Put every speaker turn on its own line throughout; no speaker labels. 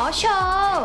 โชว์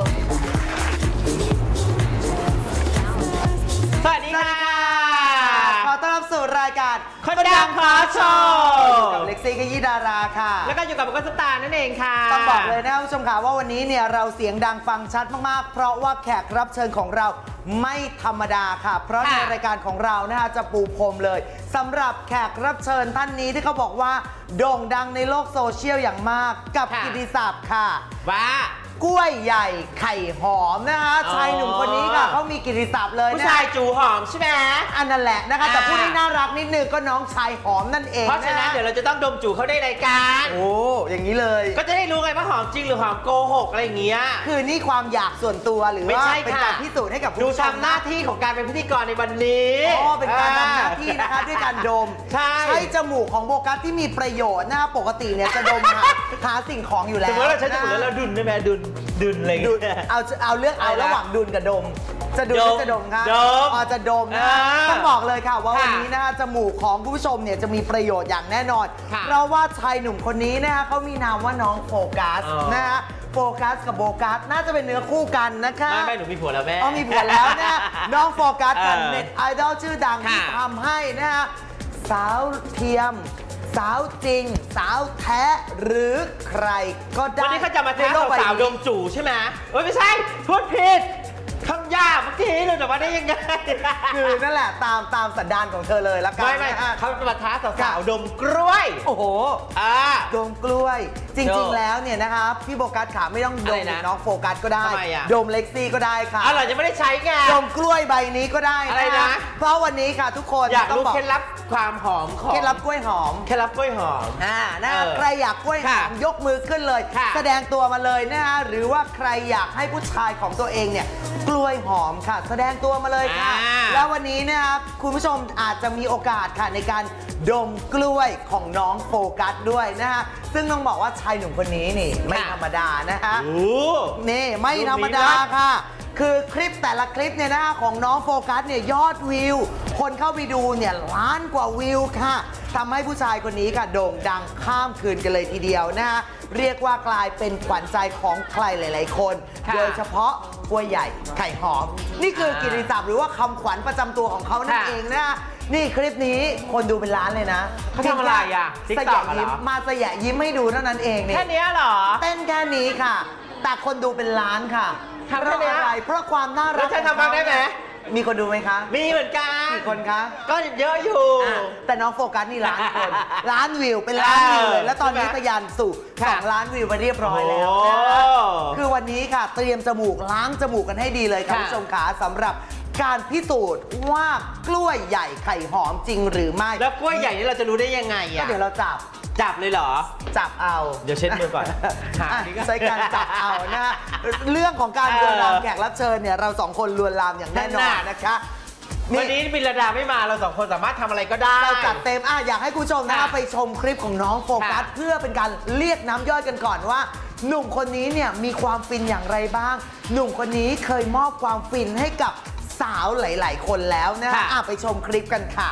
สวัสดีค่ะ
ขอต้อนรับสู่รายการ
คนดังขอโชว์
กับเล็กซี่ขยี้ดาราค่ะ
แล้วก็อยู่กับบุคคลสตาร์นั่นเองค่ะ
ต้องบอกเลยนะผู้ชมค่ะว่าวันนี้เนี่ยเราเสียงดังฟังชัดมากๆเพราะว่าแขกรับเชิญของเราไม่ธรรมดาค่ะเพราะในรายการของเรานะคะจะปูพรมเลยสำหรับแขกรับเชิญท่านนี้ที่เขาบอกว่าโด่งดังในโลกโซเชียลอย่างมากกับกิตติศัพท์ค่ะ
ว่าก
ล้วยใหญ่ไข่หอมนะคะชายหนุ่มคนนี้ค่ะเขามีกิตติศัพท์เลยนะ
ผู้ชายจูหอมใช่ไหม
อันนั่นแหละนะคะแต่พูดให้น่ารักนิดนึงก็น้องชายหอมนั่นเอง
เพราะฉะนั้นเดี๋ยวเราจะต้องดมจูเขาได้รายการ
โอ้อย่างนี้เลย
ก็จะได้รู้ไงว่าหอมจริงหรือหอมโกหกอะไรอย่างเงี้ย
คือนี่ความอยากส่วนตัวหรือว่าเป็นการพิสูจน์ให้กับ
ดูทำหน้าที่ของการเป็นพิธีกรในวันนี้
อ๋อเป็นการทำหน้าที่นะคะด้วยการดมใช้จมูกของโบกัสที่มีประโยชน์นะคะปกติเนี่ยจะดมหาสิ่งของอยู่แล้ว
สมมติเราใช้จมูกแล้วเราดุนได้ไหมดุนอะไร
เอาเลือกเอาระหว่างดุนกับดมจะดุนหรือจะดมคะจะดมนะต้องบอกเลยค่ะว่าวันนี้นะคะจมูกของผู้ชมเนี่ยจะมีประโยชน์อย่างแน่นอนเพราะว่าชายหนุ่มคนนี้นะคะเขามีนามว่าน้องโฟกัสนะคะโฟกัสกับโบกัสน่าจะเป็นเนื้อคู่กันนะคะ
ไม่หนูมีผัวแล้วแม่
มีผัวแล้วนะน้องโฟกัสเป็นเน็ตไอดอลชื่อดังที่ทำให้นะคะสาวเทียมสาวจริงสาวแท้หรือใครก็ได้
วันนี้เขาจะมาเทสสาวดมจู่ใช่ไหมไม่ใช่พูดผิดคำยากเมื่อกี้เราจะมาได้ยังไง
คือนั่นแหละตามสันดานของเธอเลยละกัน
ไม่เขาจะมาท้าสาวดมกล้วย
โอ้โหดมกล้วยจริงๆแล้วเนี่ยนะคะพี่โบกัสขาไม่ต้องดมน้องโฟกัสก็ได้ดมเล็กซี่ก็ได้ค่ะ
อะไรจะไม่ได้ใช้ไง
ดมกล้วยใบนี้ก็ได้นะเพราะวันนี้ค่ะทุกคน
อยากรู้เคล็ดลับความหอมของ
เคล็ดลับกล้วยหอม
เคล็ดลับกล้วยหอม
นะใครอยากกล้วยหอมยกมือขึ้นเลยแสดงตัวมาเลยนะคะหรือว่าใครอยากให้ผู้ชายของตัวเองเนี่ยกล้วยหอมค่ะแสดงตัวมาเลยค่ะแล้ววันนี้นะครับคุณผู้ชมอาจจะมีโอกาสค่ะในการดมกล้วยของน้องโฟกัสด้วยนะคะซึ่งต้องบอกว่าชายหนุ่มคนนี้นี่ไม่ธรรมดานะคะนี่ไม่ธรรมดาค่ะคือคลิปแต่ละคลิปเนี่ยนะคะของน้องโฟกัสเนี่ยยอดวิวคนเข้าไปดูเนี่ยล้านกว่าวิวค่ะทำให้ผู้ชายคนนี้ค่ะโด่งดังข้ามคืนกันเลยทีเดียวนะคะเรียกว่ากลายเป็นขวัญใจของใครหลายๆคนโดยเฉพาะกล้วยใหญ่ไข่หอมนี่คือกิตติศัพท์หรือว่าคำขวัญประจำตัวของเขานั่นเองนะคะนี่คลิปนี้คนดูเป็นล้านเลยนะ
เขาทำอะไรอ่ะ
สยะยิ้มมาสยะยิ้มให้ดูเท่านั้นเองเนี่ย
แค่นี้เหรอ
เต้นแค่นี้ค่ะแต่คนดูเป็นล้านค่ะเพราะอะไรเพราะความน่ารัก
แล้วใช้ทำบ้างได้ไหม
มีคนดูไหมคะ
มีเหมือนกัน
กี่คนคะ
ก็เยอะอยู่
แต่น้องโฟกัสนี่ล้านคนล้านวิวเป็นล้านวิวเลยแล้วตอนนี้ทะยานสู่2 ล้านวิวไปเรียบร้อยแล้วคือวันนี้ค่ะเตรียมจมูกล้างจมูกกันให้ดีเลยค่ะผู้ชมขาสำหรับการพิสูจน์ว่ากล้วยใหญ่ไข่หอมจริงหรือไม่
แล้วกล้วยใหญ่นี่เราจะรู้ได้ยังไงอ่ะ
ก็เดี๋ยวเราจับ
เลยเหรอ
จับเอา
เดี๋ยวเช็ดมือก่อน
ใช้การจับเอานะเรื่องของการลวนลามแขกรับเชิญเนี่ยเรา2 คนลวนลามอย่างแน่นอนนะคะ
วันนี้บิลดาไม่มาเรา2 คนสามารถทำอะไรก็ได้
เราจัดเต็มอยากให้คุณผู้ชมนะคะไปชมคลิปของน้องโฟกัสเพื่อเป็นการเรียกน้ำย่อยกันก่อนว่าหนุ่มคนนี้เนี่ยมีความฟินอย่างไรบ้างหนุ่มคนนี้เคยมอบความฟินให้กับสาวหลายๆคนแล้วนะคะไปชมคลิปกันค่ะ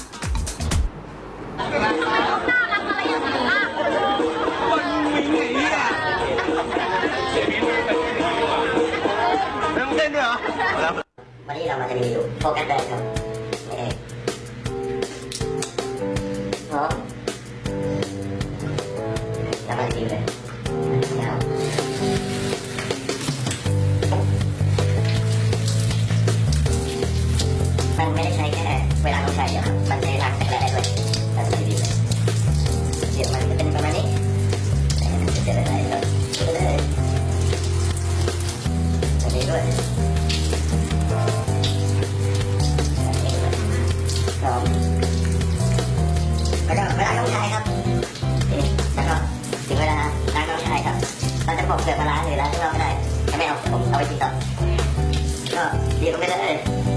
เต้นด้วยเหรอวันนี้เรามาจะมีอยู่โฟกัสแดงครับนี่พร้อมแล้วมาดีเลยมันไม่ได้ใช้แค่เวลาต้องใช้เดียวครับมันใช้ล้างแต่แรกได้ด้วยแต่สมัยดีเลยเดี๋ยวมันจะเป็นประมาณนี้จะได้เลยครับเลยอันนี้ด้วยแล้วก็เวลาต้องใช้ครับแล้วก็ถึงเวลาล้างต้องใช้ครับเราจะปอกเปลือกมาล้างหรือล้างข้างนอกก็ได้ถ้าไม่เอาผมเอาไปกินต่อก็ดีลงไปเลย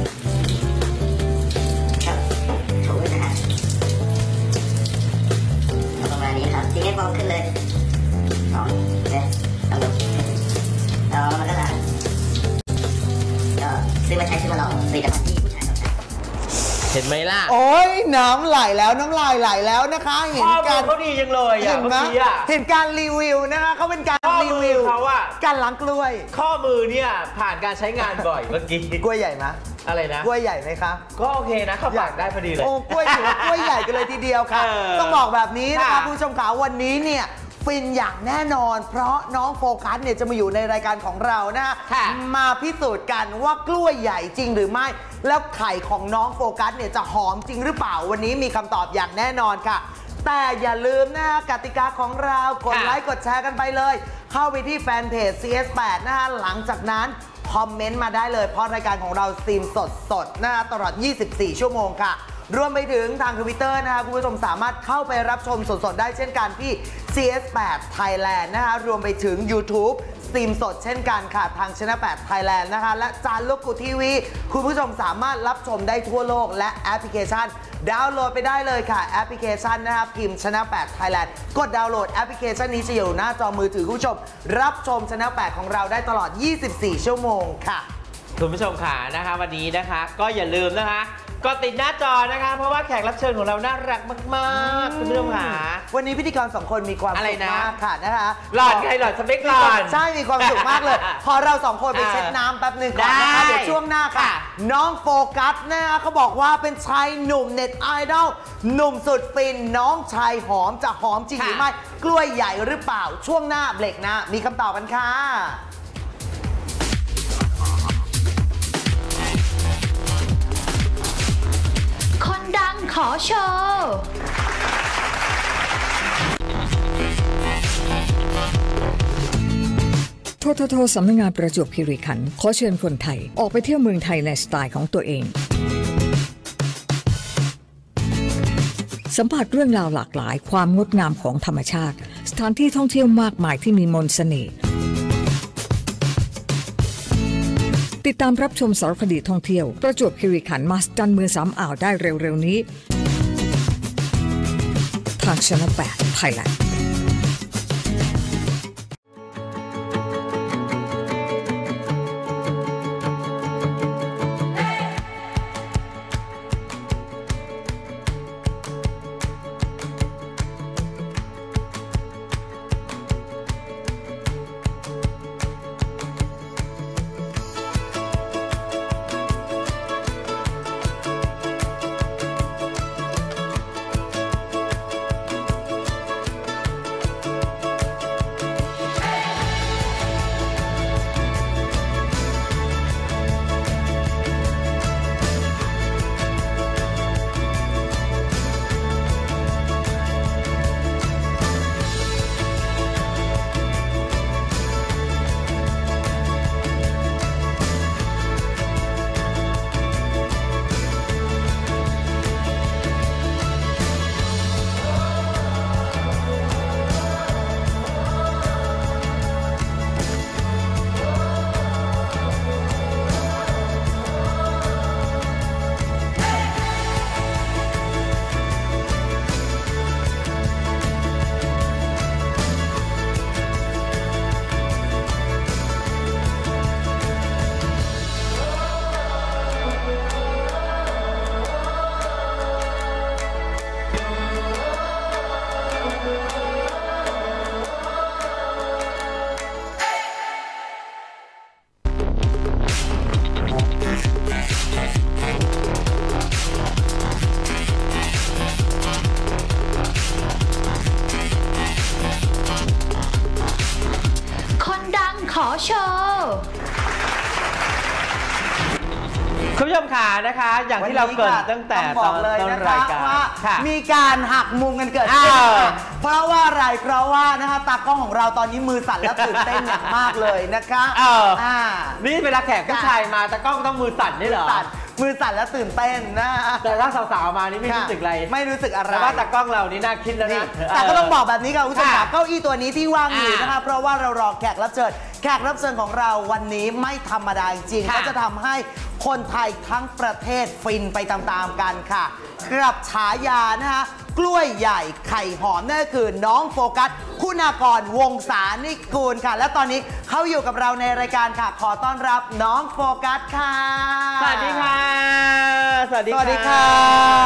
ครับถูกนะฮะประมาณนี้ครับทิ้งให้ฟองขึ้นเลยเนี่ยต้องดูแล้วมันก็ล้างก็ซื้อมาใช้ซื้อมาลองผลิตภัณฑ์ที่ผู้ชายต้องใช้
เห็นไหมล่ะ
โอ้ยน้ำไหลแล้วน้ำลายไหลแล้วนะคะเห็นการ
เขาดีจังเลย
เห็นไหมเห็นการรีวิวนะคะเขาเป็นการรีวิว
เขาอะ
การล้างกล้วย
ข้อมือเนี่ยผ่านการใช้งานบ่อยเมื่อกี้
กล้วยใหญ่ไหม
อะไรนะ
กล้วยใหญ่ไหมคะ
ก็โอเคนะเข้าปากได้พอดีเลย
โอ้กล้วยถือว่ากล้วยใหญ่กันเลยทีเดียวค่ะ ต้องบอกแบบนี้นะคะ
ค่ะ
คุณผู้ชมขาวันนี้เนี่ยฟินอย่างแน่นอน เพราะน้องโฟกัสเนี่ยจะมาอยู่ในรายการของเรานะ
ค่ะ
มาพิสูจน์กันว่ากล้วยใหญ่จริงหรือไม่ แล้วไข่ของน้องโฟกัสเนี่ยจะหอมจริงหรือเปล่าวันนี้มีคำตอบอย่างแน่นอนค่ะ แต่อย่าลืมนะกติกาของเรากดไลค์กดแชร์กันไปเลย เข้าไปที่แฟนเพจ CS8 นะคะหลังจากนั้นคอมเมนต์มาได้เลยเพราะรายการของเราสตรีมสดๆนะคะตลอด 24 ชั่วโมงค่ะ รวมไปถึงทาง Twitter นะคะคุณผู้ชมสามารถเข้าไปรับชมสดๆได้เช่นกันที่ CS8 Thailand นะคะรวมไปถึง YouTube สตรีมสดเช่นกันค่ะทางชนะ8 Thailand นะคะและจานลูกกุทีวีคุณผู้ชมสามารถรับชมได้ทั่วโลกและแอปพลิเคชันดาวน์โหลดไปได้เลยค่ะแอปพลิเคชันนะครับพิมพ์ชนะ8 Thailand กดดาวน์โหลดแอปพลิเคชันนี้จะอยู่หน้าจอมือถือคุณผู้ชมรับชมชนะ8ของเราได้ตลอด 24 ชั่วโมงค่ะ
คุณผู้ชมค่ะนะคะวันนี้นะคะก็อย่าลืมนะคะก็ติดหน้าจอนะคะเพราะว่าแขกรับเชิญของเราน่ารักมากๆคุณผู้ชมค่ะ
วันนี้พิธีกร2 คนมีความ
อะไร
สุข
นะ
มากค่ะนะคะ
หลอดไงหลอดสเปคหลอด
ใช่มีความสุขมากเลย พอเรา2 คนไปเช็ดน้ำแป๊บหนึ่งก่อนนะคะ
ได้
เดี๋ยวช่วงหน้าค่ะ
ค่ะ
น้องโฟกัสนะคะเขาบอกว่าเป็นชายหนุ่มเน็ตไอดอลหนุ่มสุดฟินน้องชายหอมจะหอมจริงหรือไม่กล้วยใหญ่หรือเปล่าช่วงหน้าเบรกนะมีคำตอบกันค่ะ
คนดังขอโชว์
ทททสำนักงานประจวบคีรีขันธ์ขอเชิญคนไทยออกไปเที่ยวเมืองไทยในสไตล์ของตัวเอง สัมผัสเรื่องราวหลากหลายความงดงามของธรรมชาติสถานที่ท่องเที่ยวมากมายที่มีมนต์เสน่ห์ติดตามรับชมสารคดีท่องเที่ยวประจวบคีรีขันธ์มาสจันเมืองสามอ่าวได้เร็วๆนี้ทางชนะ8 Thailand
คนดังขอโชว์
คุณผู้ชมค่ะนะคะอย่างที่เราเกริ่นตั้งแต่
บ
ต
อ
อก น
เลย
ต้น
นะ
รา
คะ
ยการ
ว่า
ค่ะ
มีการหักมุมกันเกิดขึ้น
อ้าว
ค่ะเพราะว่าอะไรเพราะว่านะคะตากล้องของเราตอนนี้มือสั่นและตื่นเต้นอย่างมากเลยนะคะ
นี่เวลาแขกผู้ชายมาตะกล้องต้องมือสั่นนี่เหรอ
มือสั่นและตื่นเต้นนะ
แต่ถ้าสาวๆมานี่ไม่รู้สึกอะไร
ไม่รู้สึกอะไร
แต่ว่าตากล้องเรานี่น่าคิดแล้ว
นี่
นะ
แต่ก็ต้องบอกแบบนี้ค่ะคุณผู้ชม
ค่ะ
ค่ะเก้าอี้ตัวนี้ที่ว่างอยู่
อ่าน
นะคะเพราะว่าเรารอแขกรับเชิญแขกรับเชิญของเราวันนี้ไม่ธรรมดาจริงๆ
ค่ะ
ก็จะทำให้คนไทยทั้งประเทศฟินไปตามๆกันค่ะกับฉายานะคะกล้วยใหญ่ไข่หอมนั่นก็คือน้องโฟกัสคุณากรวงศานิกูลค่ะ และตอนนี้เขาอยู่กับเราในรายการค่ะขอต้อนรับน้องโฟกัสค่ะ
สวัสดีค่ะ
สวัสดีค่ะ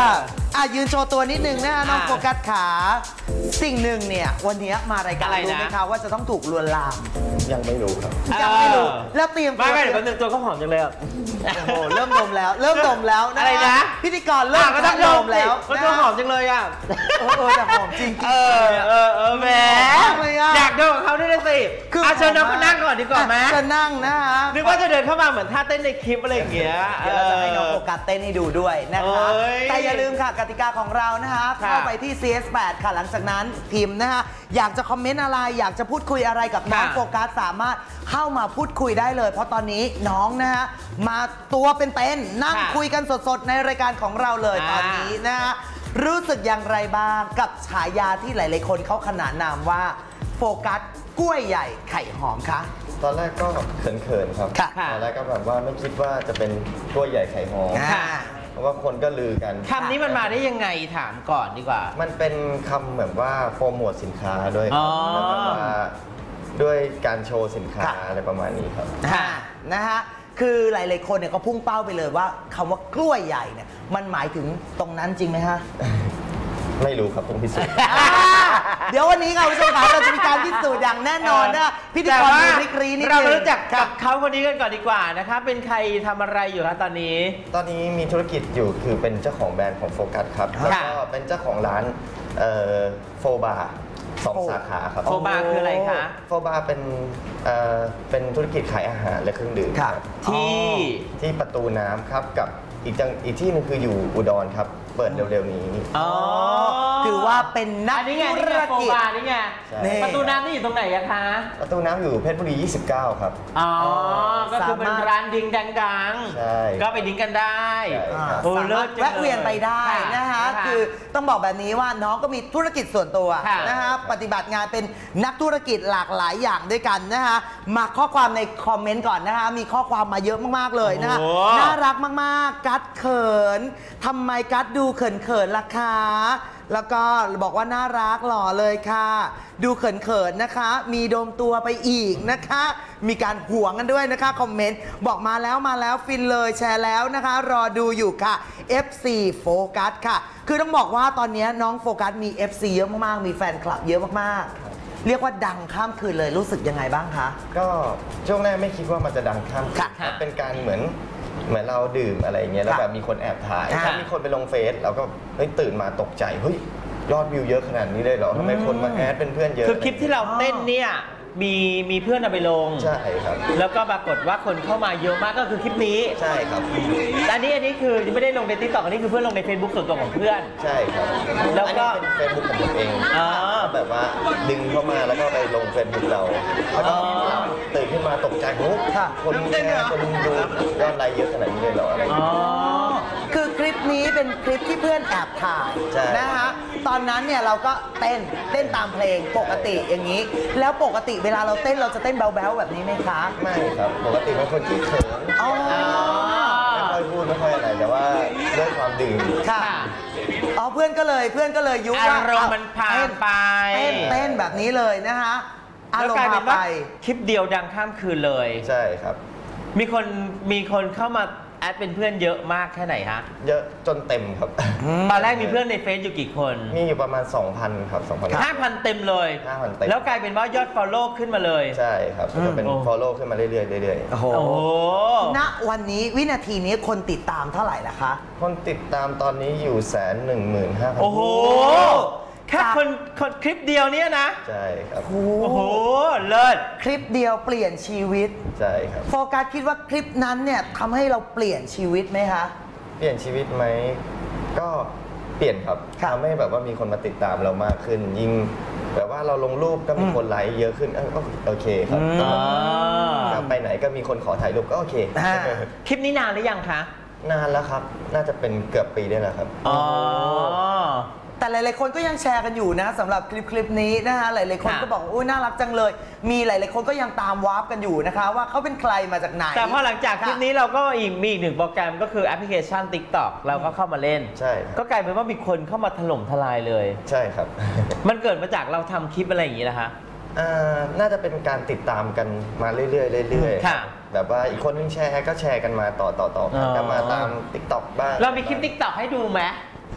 ยืนโชว์ตัวนิดนึงนะคะน้องโฟกัสขาสิ่งหนึ่งเนี่ยวันนี้มารายการรู้ไหมคะว่าจะต้องถูกลวนลาม
ยังไม่รู้ครับ
ยังไม่รู้แล้วเตรียม
ไม่เดี๋ยวแป๊บนึงตัวเขาหอมจังเลย
โอ้โหเริ่มดมแล้ว
อะไรนะ
พิธีกรเริ่มดมแล้ว
ตัวหอมจังเลยอ่ะ
แต่หอมจริง
แหมอยากเดินกับเขาด้วยสิเชิญน้องเขานั่งก่อนดีกว่าไหม
จะนั่งนะคะ
นึกว่าจะเดินเข้ามาเหมือนท่าเต้นในคลิปอะไรอย่างเงี้ย
เดี๋ยวเราจะให้น้องโฟกัสเต้นให้ดูด้วยนะคะแต่อย่าลืมค่ะกติกาของเรานะคะเข้าไปที่ CS8 ค่ะหลังจากนั้นพิมพ์นะคะอยากจะคอมเมนต์อะไรอยากจะพูดคุยอะไรกับน้องโฟกัสสามารถเข้ามาพูดคุยได้เลยเพราะตอนนี้น้องนะคะมาตัวเป็นๆนั่งคุยกันสดๆในรายการของเราเลยตอนนี้นะคะรู้สึกอย่างไรบ้างกับฉายาที่หลายๆคนเขาขนานนามว่าโฟกัสกล้วยใหญ่ไข่หอมคะ
ตอนแรกก็เขินๆครับตอนแรกก็แบบว่าไม่คิดว่าจะเป็นกล้วยใหญ่ไข่หอมเพราะว่าคนก็ลือกัน
คำนี้มันมาได้ยังไงถามก่อนดีกว่า
มันเป็นคำแบบว่าโปรโมทสินค้าด้วยแล้วแบบว่าด้วยการโชว์สินค้าอะไรประมาณนี้ครับ
นะฮะคือหลายๆคนเนี่ยก็พุ่งเป้าไปเลยว่าคำว่ากล้วยใหญ่เนี่ยมันหมายถึงตรงนั้นจริงไหมฮะ
ไม่รู้ครับต้องพิสูจน์
เดี๋ยววันนี้ค่ะคุณผู้ชมครับเราจะมีการพิสูจน์อย่างแน่นอนนะพิธีกรมีครีนี่
เรารู้จักกับเขาคนนี้กันก่อนดีกว่านะคะเป็นใครทำอะไรอยู่คะตอนนี้
มีธุรกิจอยู่คือเป็นเจ้าของแบรนด์ของโฟกัสครับแล้วก็เป็นเจ้าของร้านโฟบาร์2 สาขาครับ
โฟบาร์คืออะไรคะ
โฟบาร์เป็นธุรกิจขายอาหารและเครื่องดื่มที่ประตูน้ำครับกับอีกที่นึงคืออยู่อุดรครับเปิดเร็วๆนี้
ถือว่าเป็นนักธุรกิจ
นี่ไงประตูน้ำนี่อยู่ตรงไหนอะคะ
ประตูน้ำอยู่เพชรบุรี29ครับ
ก็คือเป็นร้านดิ้งดังก็ไปดิ้งกันได้
สามารถแวะเวียนไปได้นะคะคือต้องบอกแบบนี้ว่าน้องก็มีธุรกิจส่วนตัวนะคะปฏิบัติงานเป็นนักธุรกิจหลากหลายอย่างด้วยกันนะคะมาข้อความในคอมเมนต์ก่อนนะคะมีข้อความมาเยอะมากๆเลยนะคะน่ารักมากๆกัดเขินทำไมกัดดูเขินๆล่ะคะแล้วก็บอกว่าน่ารักหล่อเลยค่ะดูเขินๆนะคะมีโดมตัวไปอีกนะคะมีการห่วงกันด้วยนะคะคอมเมนต์บอกมาแล้วฟินเลยแชร์แล้วนะคะรอดูอยู่ค่ะ FC โฟกัสค่ะคือต้องบอกว่าตอนนี้น้องโฟกัสมี FC เยอะมากๆมีแฟนคลับเยอะมากๆเรียกว่าดังข้ามคืนเลยรู้สึกยังไงบ้างคะ
ก็ช่วงแรกไม่คิดว่ามันจะดังข้ามคืนเป็นการเหมือนเราดื่มอะไรเงี้ยแล้วแบบมีคนแอบถ่ายถ้ามีคนไปลงเฟซเราก็ตื่นมาตกใจเฮ้ยยอดวิวเยอะขนาดนี้เลยเหรอทำไมคนมาแอดเป็นเพื่อนเยอะ
คือคลิปที่เราเต้นเนี่ยมีเพื่อนเอาไปลง
ใช่ครับ
แล้วก็ปรากฏว่าคนเข้ามาเยอะมากก็คือคลิปนี้
ใช่ครับ
อันนี้คือไม่ได้ลงใน TikTok อันนี้คือเพื่อนลงใน Facebook ส่วนตัวของเพื่อน
ใช่ครับแล้วก็เป็น Facebook ของผมเองแบบว่าดึงเข้ามาแล้วก็ไปลง Facebook เราแล้วก็ตื่นขึ้นมาตกใจโอ้คนแชร์คนดูยอดไลค์เยอะขนาดนี้เลยเหรออะไร
คือคลิปนี้เป็นคลิปที่เพื่อนแอบถ่ายนะคะตอนนั้นเนี่ยเราก็เต้นตามเพลงปกติอย่างนี้แล้วปกติเวลาเราเต้นเราจะเต้นแบ๊วๆแบบนี้ไหมคะ
ไม่ครับปกติเป็นคนที่เขินไม่ค่อยพูดไม่ค่อยอะไรแต่ว่าด้วยความดื่ม
ค่ะเพื่อนก็เลยยุว่า
อารมณ์มันผ่านไป
เต้นแบบนี้เลยนะคะ
อารมณ์พาไปคลิปเดียวดังข้ามคืนเลย
ใช่ครับ
มีคนเข้ามาแอดเป็นเพื่อนเยอะมากแค่ไหนฮะ
เยอะจนเต็มครับ
ตอนแรกมีเพื่อนในเฟซอยู่กี่คน
มีอยู่ประมาณ 2,000 ครับ
5,000 เต็มเลย
5,000 เต็ม
แล้วกลายเป็นว่ายอด follow ขึ้นมาเลย
ใช่ครับจะเป็น follow ขึ้นมาเรื่อยๆ
โอ้โหณวันนี้วินาทีนี้คนติดตามเท่าไหร่ล่ะคะ
คนติดตามตอนนี้อยู่115,000
โอ้โหแค่คนคลิปเดียวเนี้ยนะ
ใช่ครับ
โอ้โหเลิศ
คลิปเดียวเปลี่ยนชีวิต
ใช่ครับ
โฟกัสคิดว่าคลิปนั้นเนี่ยทำให้เราเปลี่ยนชีวิตไหมคะ
เปลี่ยนชีวิตไหมก็เปลี่ยนครับทำให้แบบว่ามีคนมาติดตามเรามากขึ้นยิ่งแบบว่าเราลงรูปก็มีคนไลค์เยอะขึ้นก็โอเคครับไปไหนก็มีคนขอถ่ายรูปก็โอเค
คลิปนี้นานหรือยังคะ
นานแล้วครับน่าจะเป็นเกือบปีได้แล้วครับ
แต่หลายๆคนก็ยังแชร์กันอยู่นะสำหรับคลิปนี้นะคะหลายๆคนก็บอกอุ้ยน่ารักจังเลยมีหลายๆคนก็ยังตามวาร์ปกันอยู่นะคะว่าเขาเป็นใครมาจากไหน
แต่พอหลังจากคลิปนี้เราก็มีอีกหนึ่งโปรแกรมก็คือแอปพลิเคชัน TikTok เราก็เข้ามาเล่น
ใช่
ก็กลายเป็นว่ามีคนเข้ามาถล่มทลายเลย
ใช่ครับ
มันเกิดมาจากเราทำคลิปอะไรอย่างนี้นะคะ
น่าจะเป็นการติดตามกันมาเรื่อยๆแบบว่าอีกคนนึงแชร์ก็แชร์กันมาต่อกันมาตาม TikTok บ้าง
เรามีคลิป TikTok ให้ดูไหม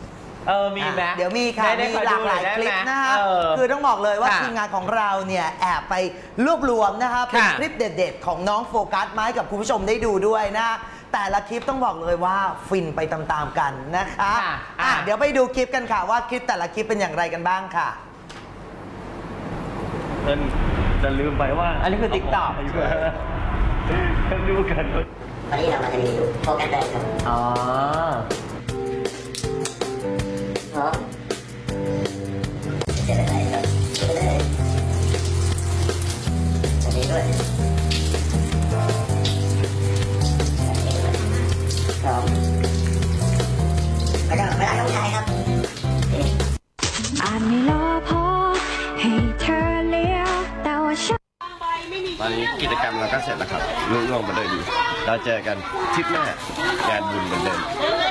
มีไหม
เดี๋ยวมีค่ะ
ได้
มีหลากหลายคลิปนะคะ
เออ
คือต้องบอกเลยว่า
ค่ะ
ทีมงานของเราเนี่ยแอบไปรวบรวมนะคะเป็น
ค่ะ
คลิปเด็ดๆ ของน้องโฟกัสมาให้กับคุณผู้ชมได้ดูด้วยนะแต่ละคลิปต้องบอกเลยว่าฟินไปตามๆกันนะคะ
ค่ะ
เดี๋ยวไปดูคลิปกันค่ะว่าคลิปแต่ละคลิปเป็นอย่างไรกันบ้างค่ะ
แต่ลืมไปว่า
อันนี้คือ TikTok
กันดูกัน
วันนี้เรามาจะมีดูโฟกัสได้ครับ
อ๋อ
พร้อมเสร็จแล้วครับไปเลยอันนี้ด้วยพร้อมไม่ต้องผู้ชายครับ
อ่านไม่รอพอให้เธอเลี้ยวแต่ว่าฉัน
ตอนนี้กิจกรรมเราก็เสร็จแล้วครับลุล่วงไปด้วยดีเราเจอกันทริปหน้างานบุญเหมือนเดิม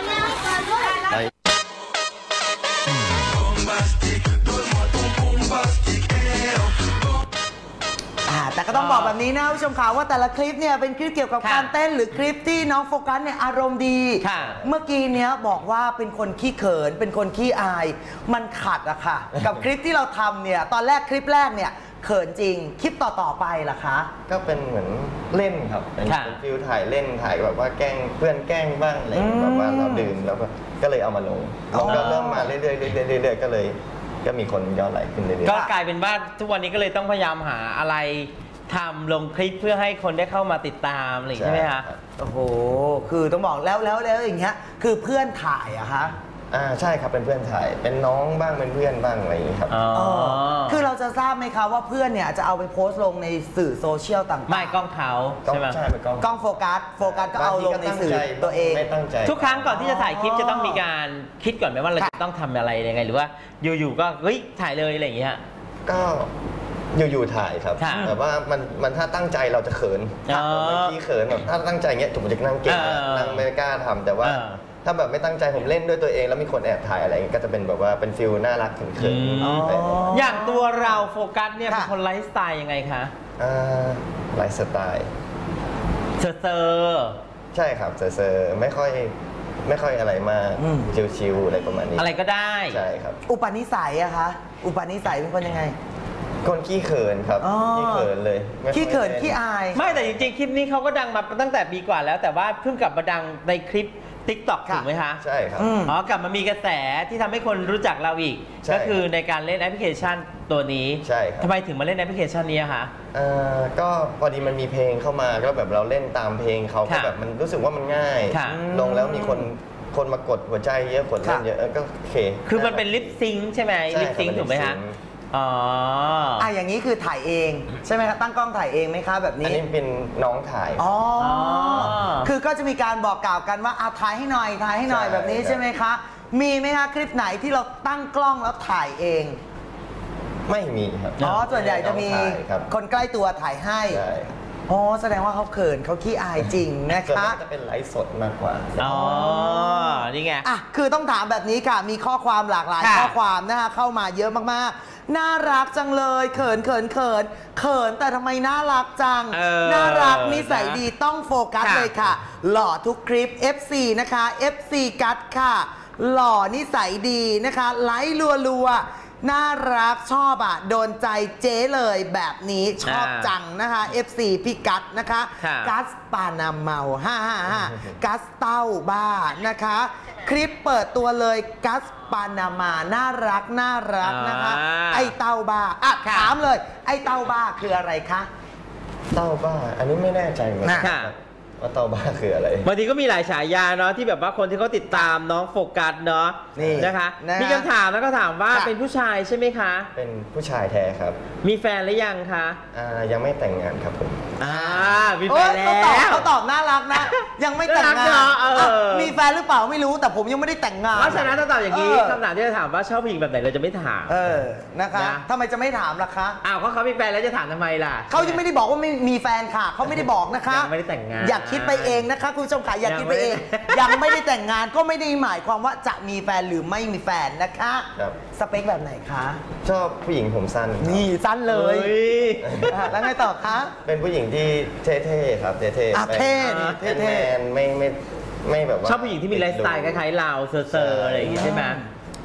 แต่ก็ต้องบอกแบบนี้นะผู้ชมข่าวว่าแต่ละคลิปเนี่ยเป็นคลิปเกี่ยวกับ
ค่ะ
การเต้นหรือคลิปที่น้องโฟกัสเนี่ยอารมณ์ดี
ค่ะ
เมื่อกี้เนี้ยบอกว่าเป็นคนขี้เขิน เป็นคนขี้อาย มันขัดอะค่ะ กับคลิปที่เราทำเนี่ยตอนแรกคลิปแรกเนี่ยเขินจริงคลิปต่อๆไปล่ะคะ
ก็เป็นเหมือนเล่นครับเป็น
ค่ะ
ฟิลถ่ายเล่นถ่ายแบบว่าแกล้งเพื่อนแกล้งบ้างอะไรอย่างเงี้ยแบบว่าเราดื่มแล้วก็เลยเอามาลงก็เริ่มมาเรื่อยๆเรื่อยๆก็เลยก็มีคนยอดไลค์ขึ้นเรื่อยๆ
ก็กลายเป็นว่าทุกวันนี้ก็เลยต้องพยายามหาอะไรทำลงคลิปเพื่อให้คนได้เข้ามาติดตามอะไรอย่างนี้ใช่ไหมคะ
โอ้โหคือต้องบอกแล้วอย่างเงี้ยคือเพื่อนถ่ายอะคะ
ใช่ครับเป็นเพื่อนถ่ายเป็นน้องบ้างเป็นเพื่อนบ้างอะไรอย่างงี้ครับ
คือเราจะทราบไหมคะว่าเพื่อนเนี่ยจะเอาไปโพสต์ลงในสื่อโซเชียลต่างๆ
ไม่กล้องเขาใช่ไหม
ใช่เป็นกล้อง
กล้องโฟกัสก็เอาลงในสื่อตัวเอง
ไม่ตั้งใจ
ทุกครั้งก่อนที่จะถ่ายคลิปจะต้องมีการคิดก่อนไหมว่าเราจะต้องทำอะไรยังไงหรือว่าอยู่ๆก็เฮ้ยถ่ายเลยอะไรอย่างเงี้ย
ก็อยู่ถ่ายครับ
ค่ะ
แต่ว่ามันถ้าตั้งใจเราจะเขิน
อ๋อ
บางทีเขินแบบถ้าตั้งใจเงี้ยผมจะนั่งเก่งนั่งไม่กล้าทำแต่ว่าถ้าแบบไม่ตั้งใจผมเล่นด้วยตัวเองแล้วมีคนแอบถ่ายอะไรก็จะเป็นแบบว่าเป็นฟิลน่ารักเขินๆ
อย่างตัวเราโฟกัสเนี่ย
ค่ะ
เป็นคนไลฟ์สไตล์ยังไงคะ
ไลฟ์สไตล์
เซอร์
ใช่ครับเซอร์ไม่ค่อยอะไรมากชิวๆอะไรประมาณนี้
อะไรก็ได้
ใช่ครับ
อุปนิสัยอะคะอุปนิสัยเป็นคนยังไง
คนขี้เขินครับ
อ๋อ
ขี้เขินเลยไม่ค่อย
ขี้เขิน
ล่
ขี้อาย
ไม่แต่จริงๆ คลิปนี้เขาก็ดังมาตั้งแต่ปีกว่าแล้ว แต่ว่าเพิ่งกลับมาดังในคลิป TikTok
ค่ะ
ถูกไหมคะ
ใช่ครับ
อ๋อกลับมามีกระแสที่ทำให้คนรู้จักเราอีก
ใช่
ก็คือในการเล่นแอปพลิเคชันตัวนี้
ใช่ครับ
ทำไมถึงมาเล่นแอปพลิเคชันนี้อะคะ
ก็พอดีมันมีเพลงเข้ามาก็แบบเราเล่นตามเพลงเขาก็
ค่ะ
แบบมันรู้สึกว่ามันง่าย
ค่ะ
ลงแล้วมีคนมากดหัวใจเยอะกดเล่นเยอะก็โอเค
คือมันเป็นลิปซิงค์ใช่ไหม
ใช่
ลิปซิงค์
ครับ
ถูกไหมคะ
lip sync
อ๋อ
อย่างนี้คือถ่ายเองใช่ไหมคะตั้งกล้องถ่ายเองไหมคะแบบ
อัน
นี้
นี้เป็นน้องถ่าย
อ๋อ
อ
คือก็จะมีการบอกกล่าวกันว่าถ่ายให้หน่อยถ่ายให้หน่อย
ใช่
แบบนี้ใช่ไหมคะ มีไหมคะคลิปไหนที่เราตั้งกล้องแล้วถ่ายเอง
ไม่มีครับ
ส่วนใหญ่จะมี
น้องถ่ายครับ
คนใกล้ตัวถ่ายให้
ใช่
แสดงว่าเขาเขินเขาขี้อายจริงนะ
ส่วน
คะ
มากจะเป็นไลฟ์สดมากกว่า
อ๋อ นี่ไง
คือต้องถามแบบนี้ค่ะ มีข้อความหลากหลาย
ค่ะ
ข้อความนะคะเข้ามาเยอะมากๆ น่ารักจังเลยเขินแต่ทำไมน่ารักจัง น่ารักนิสัยดีต้องโฟกัสเลยค่ะ หล่อทุกคลิป FC นะคะ FC กัดค่ะ หล่อนิสัยดีนะคะไลค์รัวๆน่ารักชอบโดนใจเจ๊เลยแบบนี้ชอบจังนะคะ FC พี่กัดนะคะ
ค่ะ
กัสปานาเมา555กัสเต้าบ้านะคะ คลิปเปิดตัวเลยกัสปานามาน่ารักนะคะ ไอเต้าบ้าถามเลย ไอเต้าบ้าคืออะไรคะ
เต้าบ้า อันนี้ไม่แน่ใจเหมือนกัน
ค่ะ
ว่าเต้าบ้าคืออะไร
บางทีก็มีหลายฉายาเนาะที่แบบว่าคนที่เขาติดตามน้องโฟกัสเนาะ
นี่
นะคะ
นะฮะ
มีคำถามแล้วก็ถามว่า
ค่ะ
เป็นผู้ชายใช่ไหมคะ
เป็นผู้ชายแท้ครับ
มีแฟนหรือยังคะ
ยังไม่แต่งงานครับผม
มีแฟนแล้ว
เขาตอบน่ารักนะ ยังไม่แต่งงาน
น่ารักเนอะเออ
มีแฟนหรือเปล่าไม่รู้แต่ผมยังไม่ได้แต่งงาน
เพราะฉะนั้นถ้าตอบอย่างนี้
เออ
คำถามที่จะถามว่าชอบผู้หญิงแบบไหนเราจะไม่ถาม
นะคะ
นะ
ทำไมจะไม่ถามล่ะคะ
อ้าวก็เขามีแฟนแล้วจะถามทำไมล่ะ
เขายังไม่ได้บอกว่าไม่มีแฟนค่ะ เขาไม่ได้บอกนะคะ
ยังไม่ได้แต่งงาน
อยากคิดไปเองนะคะคุณผู้ชมค่ะอยากคิดไปเอง
ยั
ยัง
งไม่
ไม่
ได้
ได้แต่งงานก็ไม่ได้หมายความว่าจะมีแฟนหรือไม่มีแฟนนะคะ
ครับ
สเปคแบบไหนคะ
ชอบผู้หญิงผมสั้นครับ
นี่สั้นเลย
เฮ้ย
แล้วไงต่อคะ
เป็นผู้หญิงที่เท่ๆครับเท่ๆ
เท่ดิ
แมน
เท่
ๆไม่แบบว่า
ชอบผู้หญิงที่มีไลฟ์สไตล์คล้ายๆเราเซอร์ๆอะไรอย่างงี้ใช่ไหม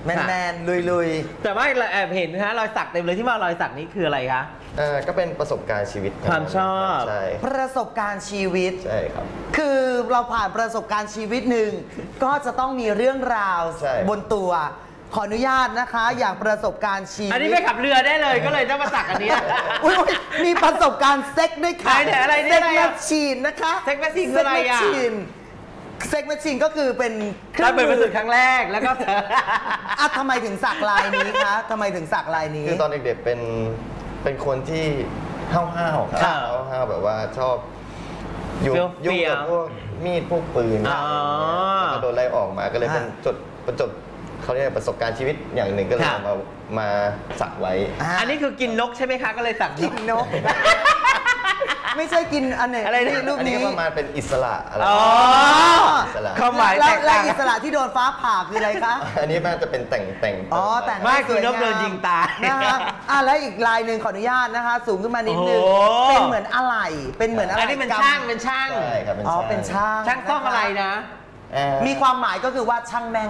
แมนลุย
แต่ว่าแอบเห็นนะฮะรอยสักเต็มเลยที่ว่ารอยสักนี้คืออะไรคะ
ก็เป็นประสบการณ์ชีวิต
ความชอบ
ใช่
ประสบการณ์ชีวิต
ใช่ครับ
คือเราผ่านประสบการณ์ชีวิตหนึ่ง ก็จะต้องมีเรื่องราว
ใช่
บนตัว ขออนุญาตนะคะ อย่างประสบการณ์ชีวิต
อันนี้ไม่ขับเรือได้เลยก็เลยต้องมาสักอันนี้
อุ๊ยมีประสบการณ์เซ็กด้วยค่ะ
อะไรนี่
เซ็ก
อะไร
แม
อะ
ชชีนนะคะ
เซ็กแมชชีนคืออะไรอะ
เซ็กแมชชีนก็คือเป็นเครื่
เรา
อง
เปิด
มื
มาสึกครั้งแรกแล้วก็
อ่ะทำไมถึงสักลายนี้คะทำไมถึงสักลายนี้
คือตอนเด็กๆเป็นคนที่ห้าวๆครับห้าวๆแบบว่าชอบยุ่งกับพวกมีดพวกปืนแล้วก็โดนไล่ออกมาก็เลยเป็นจดเขาเรียกประสบการณ์ชีวิตอย่างหนึ่งก็เลยมาสักไว้
อันนี้คือกินนกใช่ไหมคะก็เลยสัก
กินนก ไม่ใช่กินอันไหน
อะไรนะ
รูป
อันนี้
นี้
ประมาณเป็นอิสระอะไร
อ๋อ
อิสระ
ความหมาย
แล้
แต
ว
ก
และ
ต่าง
อิสระที่โดนฟ้าผ่าคืออะไรคะ
อันนี้มันจะเป็นแต่ง
อ๋อแต่ง
ไม่
ให้
คือนก
สว
โดนยิงตาย
นะคะแล้วอีกลายหนึ่งขออนุญาตนะคะ สูงขึ้นมานิดนึง
โอ้โห
เป็นเหมือนอะไรเป็นเหมือนอะไร
อันนี้เป็นช่างเป็นช่าง
ใช่ครับเป็น
อ๋อเป็นช่าง
ช่างซ่อมอะไรนะ
มีความหมายก็คือว่าช่างแม่ง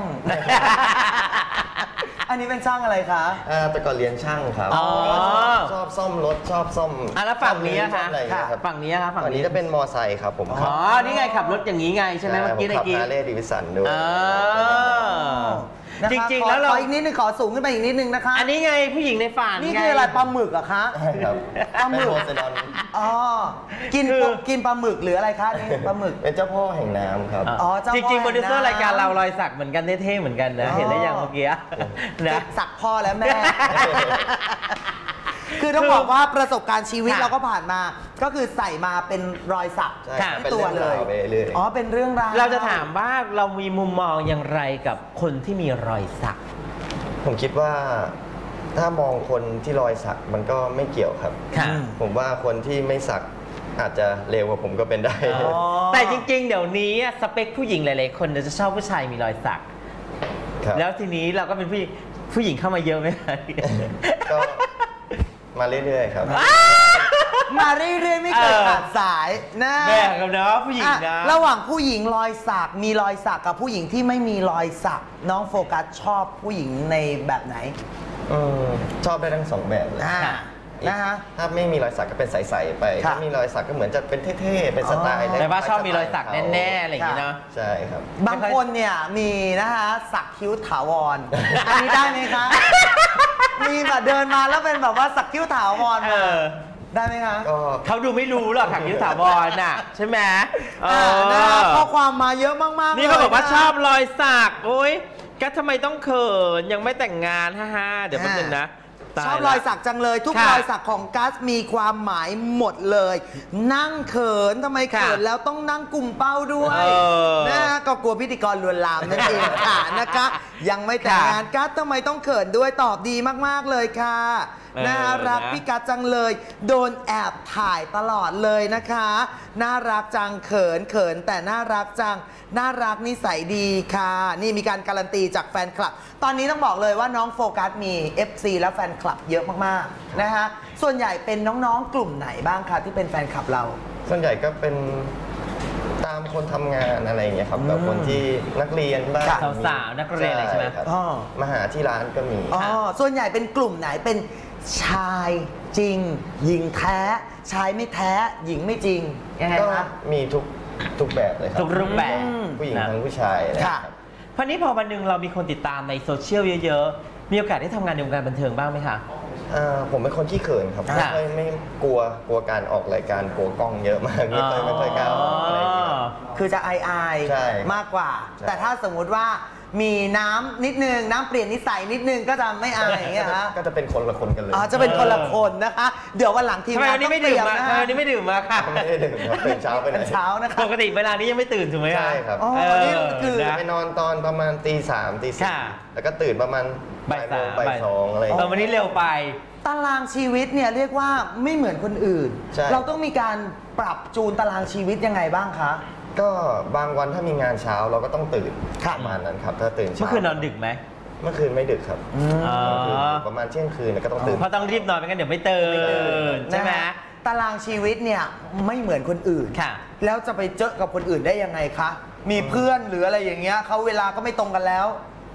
อันนี้เป็นช่างอะไรคะ
แต่ก่อนเรียนช่างครับ
อ๋อ
ชอบซ่อมรถชอบซ่อม
แล้วฝั่งนี้อะ
ชอ
คะ
บอะไรอย่างเงี้ยครับ
ฝั่งนี้อะคะ
ฝั่งนี้จะเป็นมอไซค์ครับผม
อ๋อนี่ไงขับรถอย่างนี้ไงใช่ไหมเมื่อกี้
ผ
ใน
ขับ
กี้
ฮาร์เลย์ดิวิสันด้วย
นะคะ
จริงๆแล้วเรา
ขออีกนิดนึงขอสูงขึ้นไปอีกนิดนึงนะคะ
อันนี้ไงผู้หญิงในฝัน
นี่
ไง
คืออะไรปลาหมึกเหรอะคะ
ใช่ครับ
ปลาหมึก
เป็นโพไซดอน
อ๋อกินปลาหมึกหรืออะไรคะนี่ปลาหมึก
เป็นเจ้าพ่อแห่งน้ำครับ
อ๋อเจ้าพ่อ
จริงๆโปรดิวเซอร์
แห่งน้ำ
รายการเรารอยสักเหมือนกันเท่ๆเหมือนกันนะ
อ๋อ
เห็นแล้วอย่างเมื่อกี้นะ
สักพ่อและแม่ คือต้องบอกว่าประสบการณ์ชีวิต
ค่ะ
เราก็ผ่านมา ก็คือใส่มาเป็นรอยสัก
ใช่
ที่ตัวเลย
เป็นเรื่องราวไปเรื่อย
อ๋อเป็นเรื่องราว
เราจะถามว่าเรามีมุมมองอย่างไรกับคนที่มีรอยสัก
ผมคิดว่าถ้ามองคนที่รอยสักมันก็ไม่เกี่ยวครับ
ค่ะ
ผมว่าคนที่ไม่สักอาจจะเลวกว่าผมก็เป็นได้
แต่จริงๆ เดี๋ยวนี้สเปคผู้หญิงหลายๆคนจะชอบผู้ชายมีรอยสัก
ครับ
แล้วทีนี้เราก็เป็นผู้หญิงเข้ามาเยอะไหมคะ
ก็มาเรื่อยๆครับ
มาเรื่อยๆไม่เคยขาดสายนะ
แม่กับเนาะผู้หญิงนะ
ระหว่างผู้หญิงรอยสักมีรอยสักกับผู้หญิงที่ไม่มีรอยสักน้องโฟกัสชอบผู้หญิงในแบบไหน
ชอบได้ทั้งสองแบบเลย
นะฮะ
ถ้าไม่มีรอยสักก็เป็นใสๆไป
ค่ะ
ถ้ามีรอยสักก็เหมือนจะเป็นเท่ๆเป็นสไตล์
แต่ว่าชอบมีรอยสักแน่ๆอะไรอย่างนี้เนาะ
ใช่ครับ
บางคนเนี่ยมีนะคะสักคิ้วถาวร อันนี้ได้ไหมคะ มีแบบเดินมาแล้วเป็นแบบว่าสักคิ้วถาวรมาได้ไหมคะ
ก็
เขาดูไม่รู้หรอกขังยุทธาวรน่ะใช่ไหม
นะคะข้อความมาเยอะมากๆ
นี่เขาบอกว่า
ลยะ
ชอบรอยสักโอ๊ยก็ทำไมต้องเขินยังไม่แต่งงานฮ่าๆเดี๋ยวแป๊บนึงนะตา
ชอบ
ละ
รอยสักจังเลย ทุก
ค่ะ
รอยสักของกัสมีความหมายหมดเลย นั่งเขินทำไมเขิน
ค่ะ
แล้วต้องนั่งกลุ่มเป้าด้วย
เออ
นะฮะก็กลัวพิธีกรลวนลามนั่นเองค่ะนะคะยังไม่แต่งงานกัสทำไมต้องเขินด้วยตอบดีมากๆเลยค่ะนะฮะรักพี่กัสจังเลย โดนแอบถ่ายตลอดเลยนะคะน่ารักจังเขินแต่น่ารักจังน่ารักนิสัยดีค่ะนี่มีการการันตีจากแฟนคลับ ตอนนี้ต้องบอกเลยว่าน้องโฟกัสมี FC และแฟนคลับเยอะมากๆนะคะส่วนใหญ่เป็นน้องๆกลุ่มไหนบ้างคะที่เป็นแฟนคลับเรา
ส่วนใหญ่ก็เป็นตามคนทำงานอะไรอย่างเงี้ยครับแบบคนที่นักเรียนบ้าง
สาวๆนักเรียนอะไรใช่ไหม
ครับ
อ๋อ
มาหาที่ร้านก็มี
อ๋อส่วนใหญ่เป็นกลุ่มไหนเป็นชายจริง หญิงแท้ ชายไม่แท้ หญิงไม่จริงยังไง
ก็
คะ
มีทุกแบบเลยครับ
ทุกรูปแบบ
ผู้หญิง
นะ
ทั้งผู้ชายนะ
ค่ะ
ครับ
พอนี้พอวันหนึ่งเรามีคนติดตามในโซเชียลเยอะๆ มีโอกาสได้ทำงานในวงการบันเทิงบ้างไหมคะ
ผมเป็นคนขี้เขินครับ
ค่ะ
ไม่กลัวการออกรายการกลัวกล้องเยอะมากไม่เคยกล้าออกอะไรอย่างเงี้ยครับ
คือจะอาย
ใช่
มากกว่า
ใช่
แต่ถ้าสมมุติว่ามีน้ำนิดนึงน้ำเปลี่ยนนิสัยนิดนึงก็จะไม่อายอย่างเงี้ยฮะ
ก็จะเป็นคนละคนกันเลย
อ๋อจะเป็นคนละคนนะคะ เดี๋ยววันหลังทีม
ทำไม
งาน
วันนี้
ต้อง
ไม่
เต
ดื่
รี
ม
ยม
มา
นะ
ทำไม
คะ
วันนี้ไม่ดื่มมาค่ะ
ไม่ได้ดื่มครับตื่นเช้าไปไหน
เช้านะคะ
ปกติเวลานี้ยังไม่ตื่นถูกไหมคะ
ใช่ครับ
อ๋อนี่คือ
นะ
ไปนอนตอนประมาณตี 3 ตี
ค่ะ
4แล้วก็ตื่นประมาณ
บ่าย
โมง
3
บ่าย 2อะไรอย่างเงี้ย
วันนี้เร็วไป
ตารางชีวิตเนี่ยเรียกว่าไม่เหมือนคนอื่น
ใช่
เราต้องมีการปรับจูนตารางชีวิตยังไงบ้างคะ
ก็บางวันถ้ามีงานเช้าเราก็ต้องตื่น
ค่ะ
ประมาณนั้นครับถ้าตื่นเช้า
เมื่อคืนนอนดึกไหม
เมื่อคืนไม่ดึกครับ
อ๋อ
เมื่อคืนประมาณเที่ยงคืนแล้วก็ต้องตื่น
เพราะต้องรีบนอนไม่งั้นเดี๋ยวไม่ตื่นใช่ไหม
นะฮะตารางชีวิตเนี่ยไม่เหมือนคนอื่น
ค่ะ
แล้วจะไปเจอกับคนอื่นได้ยังไงคะ มีเพื่อนหรืออะไรอย่างเงี้ยเขาเวลาก็ไม่ตรงกันแล้ว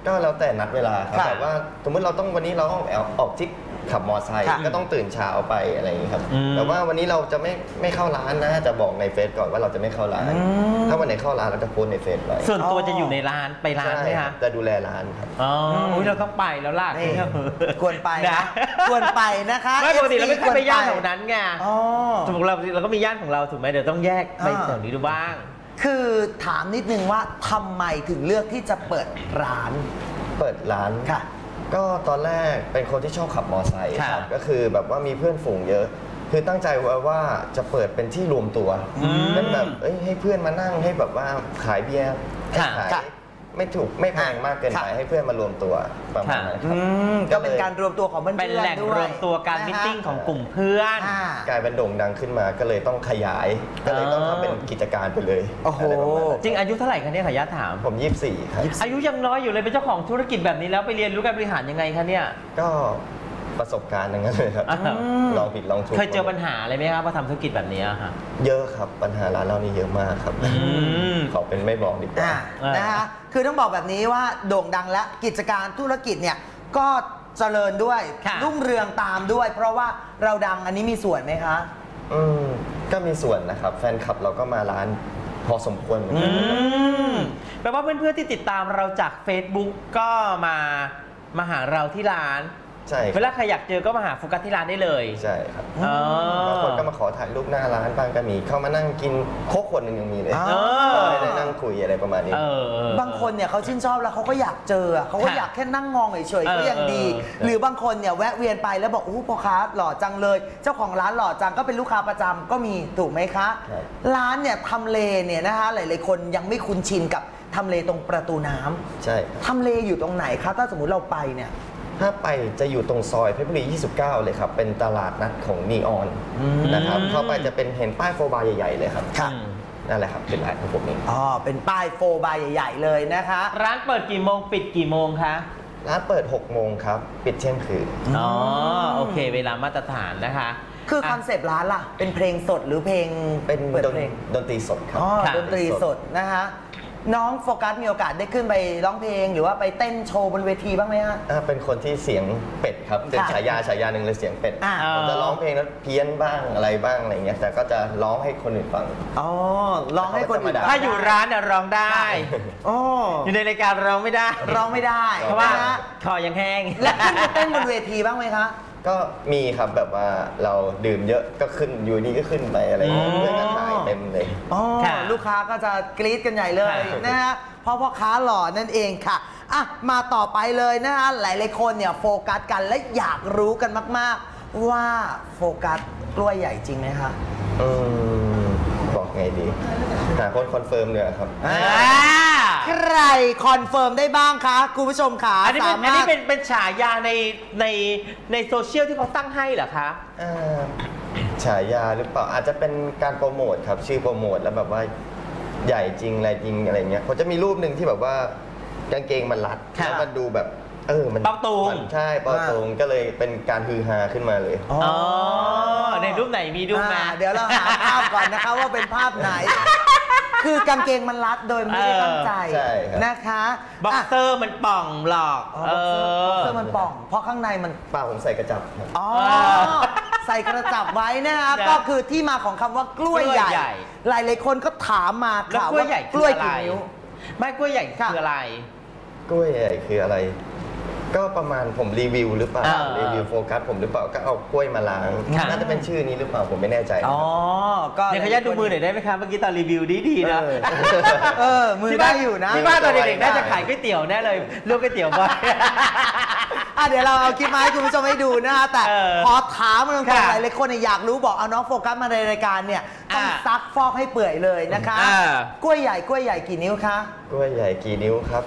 ก็แล้วแต่นัดเวลาครับแบบว่าสมมติเราต้องวันนี้เราต้องออกทริปขับมอเตอร์ไซค์ก็ต้องตื่นเช้าไปอะไรอย่างนี้ครับแต่ว่าวันนี้เราจะไม่เข้าร้านนะจะบอกในเฟซก่อนว่าเราจะไม่เข้าร้านถ้าวันไหนเข้าร้านเราจะโพสในเฟซไว้
ส่วนตัวจะอยู่ในร้านไปร้านไหมคะ
จะดูแลร้านครับ
อ๋อเราต้องไปแล้วล่ะ
ควรไปนะควรไปนะคะ
ไม่ปกติเราไม่เคยไปย่านแถวนั้นไงสมมติเราก็มีย่านของเราถูกไหมเดี๋ยวต้องแยกไปแถวนี้ดูบ้าง
คือถามนิดนึงว่าทำไมถึงเลือกที่จะเปิดร้าน
ค่ะก็ตอนแรกเป็นคนที่ชอบขับมอเตอร์ไซค์ครับก็คือแบบว่ามีเพื่อนฝูงเยอะคือตั้งใจไว้ว่าจะเปิดเป็นที่รวมตัวเป็นแบบให้เพื่อนมานั่งให้แบบว่าขายเบียร์ขายไม่แพงมากเกินไปให้เพื่อนมารวมตัวประมาณนั้นครับ
ก็เป็นการรวมตัวของเพื่อน
เป็นแหล่งรวมตัวการมิทติ้งของกลุ่มเพื่อน
กลายเป็นโด่งดังขึ้นมาก็เลยต้องขยายก็เลยต้องทำเป็นกิจการไปเลย
โอ้โห
จริงอายุเท่าไหร่คะเนี่ยขออนุญาตถาม
ผม24ครับ
อายุยังน้อยอยู่เลยเป็นเจ้าของธุรกิจแบบนี้แล้วไปเรียนรู้การบริหารยังไงคะเนี่ย
ก็ประสบการณ์อย่างนั้นเลยครับลองผิดลองถูก
เคยเจอปัญหาอะไรไหมครับพอทำธุรกิจแบบนี้ค่ะ
เยอะครับปัญหาร้านเรานี่เยอะมากครับขอเป็นไม่บอกดีกว่า
นะคะคือต้องบอกแบบนี้ว่าโด่งดังและกิจการธุรกิจเนี่ยก็เจริญด้วยรุ่งเรืองตามด้วยเพราะว่าเราดังอันนี้มีส่วนไหมคะ
ก็มีส่วนนะครับแฟนคลับเราก็มาร้านพอสมควรเหมือนกัน
แปลว่าเพื่อนๆที่ติดตามเราจาก Facebook ก็มาหาเราที่ร้าน
ใช่
เวลาใครอยากเจอก็มาหาโฟกัสที่ร้านได้เลย
ใช่ครับบางคนก็มาขอถ่ายรูปหน้าร้านบ้างก็มีเข้ามานั่งกินโค้กขวดนึงยังมีเลยได้นั่งคุยอะไรประมาณนี้
บางคนเนี่ยเขาชื่นชอบแล้วเขาก็อยากเจอเขาก็อยากแค่นั่งมองเฉยๆก็ยังดีหรือบางคนเนี่ยแวะเวียนไปแล้วบอกอู้พ่อค้าหล่อจังเลยเจ้าของร้านหล่อจังก็เป็นลูกค้าประจำก็มีถูกไหมคะร้านเนี่ยทำเลเนี่ยนะคะหลายๆคนยังไม่คุ้นชินกับทำเลตรงประตูน้ำ
ใช่
ทำเลอยู่ตรงไหนคะถ้าสมมุติเราไปเนี่ย
ถ้าไปจะอยู่ตรงซอยเพชรบุรี29เลยครับเป็นตลาดนัดของนีออนนะครับเข้าไปจะเป็นเห็นป้ายโฟบาร์ใหญ่ๆเลยครับนั่นแหละครับเป็นร้านของผมเอง
เป็นป้ายโฟบาร์ใหญ่ๆเลยนะคะ
ร้านเปิดกี่โมงปิดกี่โมงคะ
ร้านเปิด6 โมงครับปิดเที่ยงคืน
โอเคเวลามาตรฐานนะคะ
คือคอนเซปต์ร้านล่ะเป็นเพลงสดหรือเพลง
เป็นดนตรีสดครับ
ดนตรีสดนะคะน้องโฟกัสมีโอกาสได้ขึ้นไปร้องเพลงหรือว่าไปเต้นโชว์บนเวทีบ้างไหมฮะ
เป็นคนที่เสียงเป็ดครับเป็นฉายาหนึ่งเลยเสียงเป็ดผมจะร้องเพลงแล้วเพี้ยนบ้างอะไรบ้างอะไรเงี้ยแต่ก็จะร้องให้คนอื่นฟัง
ร้องให้คนอื่น
ถ้าอยู่ร้านเนี่ยร้องได้อยู่ในรายการร้องไม่ได้เพราะว่าคอยังแห้ง
แล้วขึ้นไปเต้นบนเวทีบ้างไหมคะ
ก็มีครับแบบว่าเราดื่มเยอะก็ขึ้นอยู่นี่ก็ขึ้นไปอะไรเงี้ยเพื่อนก็ถ่ายเต็มเลย
ลูกค้าก็จะกรี๊ดกันใหญ่เลยนะฮะเพราะพ่อค้าหล่อนั่นเองค่ะมาต่อไปเลยนะฮะหลายๆคนเนี่ยโฟกัสกันและอยากรู้กันมากๆว่าโฟกัสกล้วยใหญ่จริงไหมคะ
บอกไงดีหาคนคอนเฟิร์มเนี่ยครับ
ใครคอนเฟิร์มได้บ้างคะคุณผู้ชมค่ะ
อันนี้เป็นฉายาในโซเชียลที่เขาตั้งให้เหรอคะ
ฉายาหรือเปล่าอาจจะเป็นการโปรโมทครับชื่อโปรโมทแล้วแบบว่าใหญ่จริงอะไรจริงอะไรเงี้ยเขาจะมีรูปหนึ่งที่แบบว่ากางเกงมันรัดแล้วมันดูแบบ
มันเป้าตูง
ใช่เป้าตูงก็เลยเป็นการฮือฮาขึ้นมาเลย
ในรูปไหนมีรูปมา
เดี๋ยวเราหาภาพก่อนนะคะว่าเป็นภาพไหนคือกางเกงมันรัดโดยไม่ได้ตั้งใจนะคะ
บ็อกเซอร์มันป่องหลอก
บ็อกเซอร์มันป่องเพราะข้างในมัน
เปล่าผมใส่กระจับ
ใส่กระจับไว้นะคะก็คือที่มาของคำว่ากล้วยใหญ่หลายๆคนก็ถามมาค่ะว่ากล้วยกี่นิ้ว
ไม่กล้วยใหญ่คืออะไร
กล้วยใหญ่คืออะไรก็ประมาณผมรีวิวหรือเปล่ารีวิวโฟกัสผมหรือเปล่าก็เอากล้วยมาล้างน่าจะเป็นชื่อนี้หรือเปล่าผมไม่แน่ใจ
ก็เดี๋ยวขออนุญาตดูมือหน่อยได้ไหมครับเมื่อกี้ตอนรีวิวดีๆนะ
มือได้อยู่นะ
ที่บ้านตอนเด็กๆน่าจะขายก๋วยเตี๋ยวแน่เลยลูกก๋วยเตี๋ยวบ่อย
เดี๋ยวเราเอาคลิปมาให้คุณผู้ชมให้ดูนะคะแต่ขอถามมันก่อนหลายคนอยากรู้บอกเอาน้องโฟกัสมาในรายการเนี่ยต้องซักฟอกให้เปื่อยเลยนะคะกล้วยใหญ่กี่นิ้วคะ
กล้วยใหญ่กี่นิ้วครับ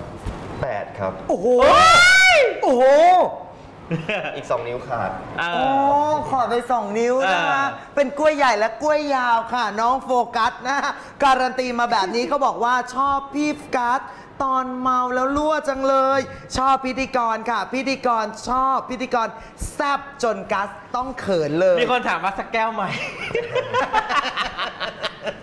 8ครับ
โอ้โห
อีก2 นิ้วขาด
ขอไป2 นิ้วนะคะเป็นกล้วยใหญ่และกล้วยยาวค่ะน้องโฟกัสนะการันตีมาแบบนี้เขาบอกว่าชอบพี่โฟกัสตอนเมาแล้วรั่วจังเลยชอบพิธีกรค่ะพิธีกรชอบพิธีกรแซ่บจนกัสต้องเขินเลย
มีคนถามว่าสักแก้วไหม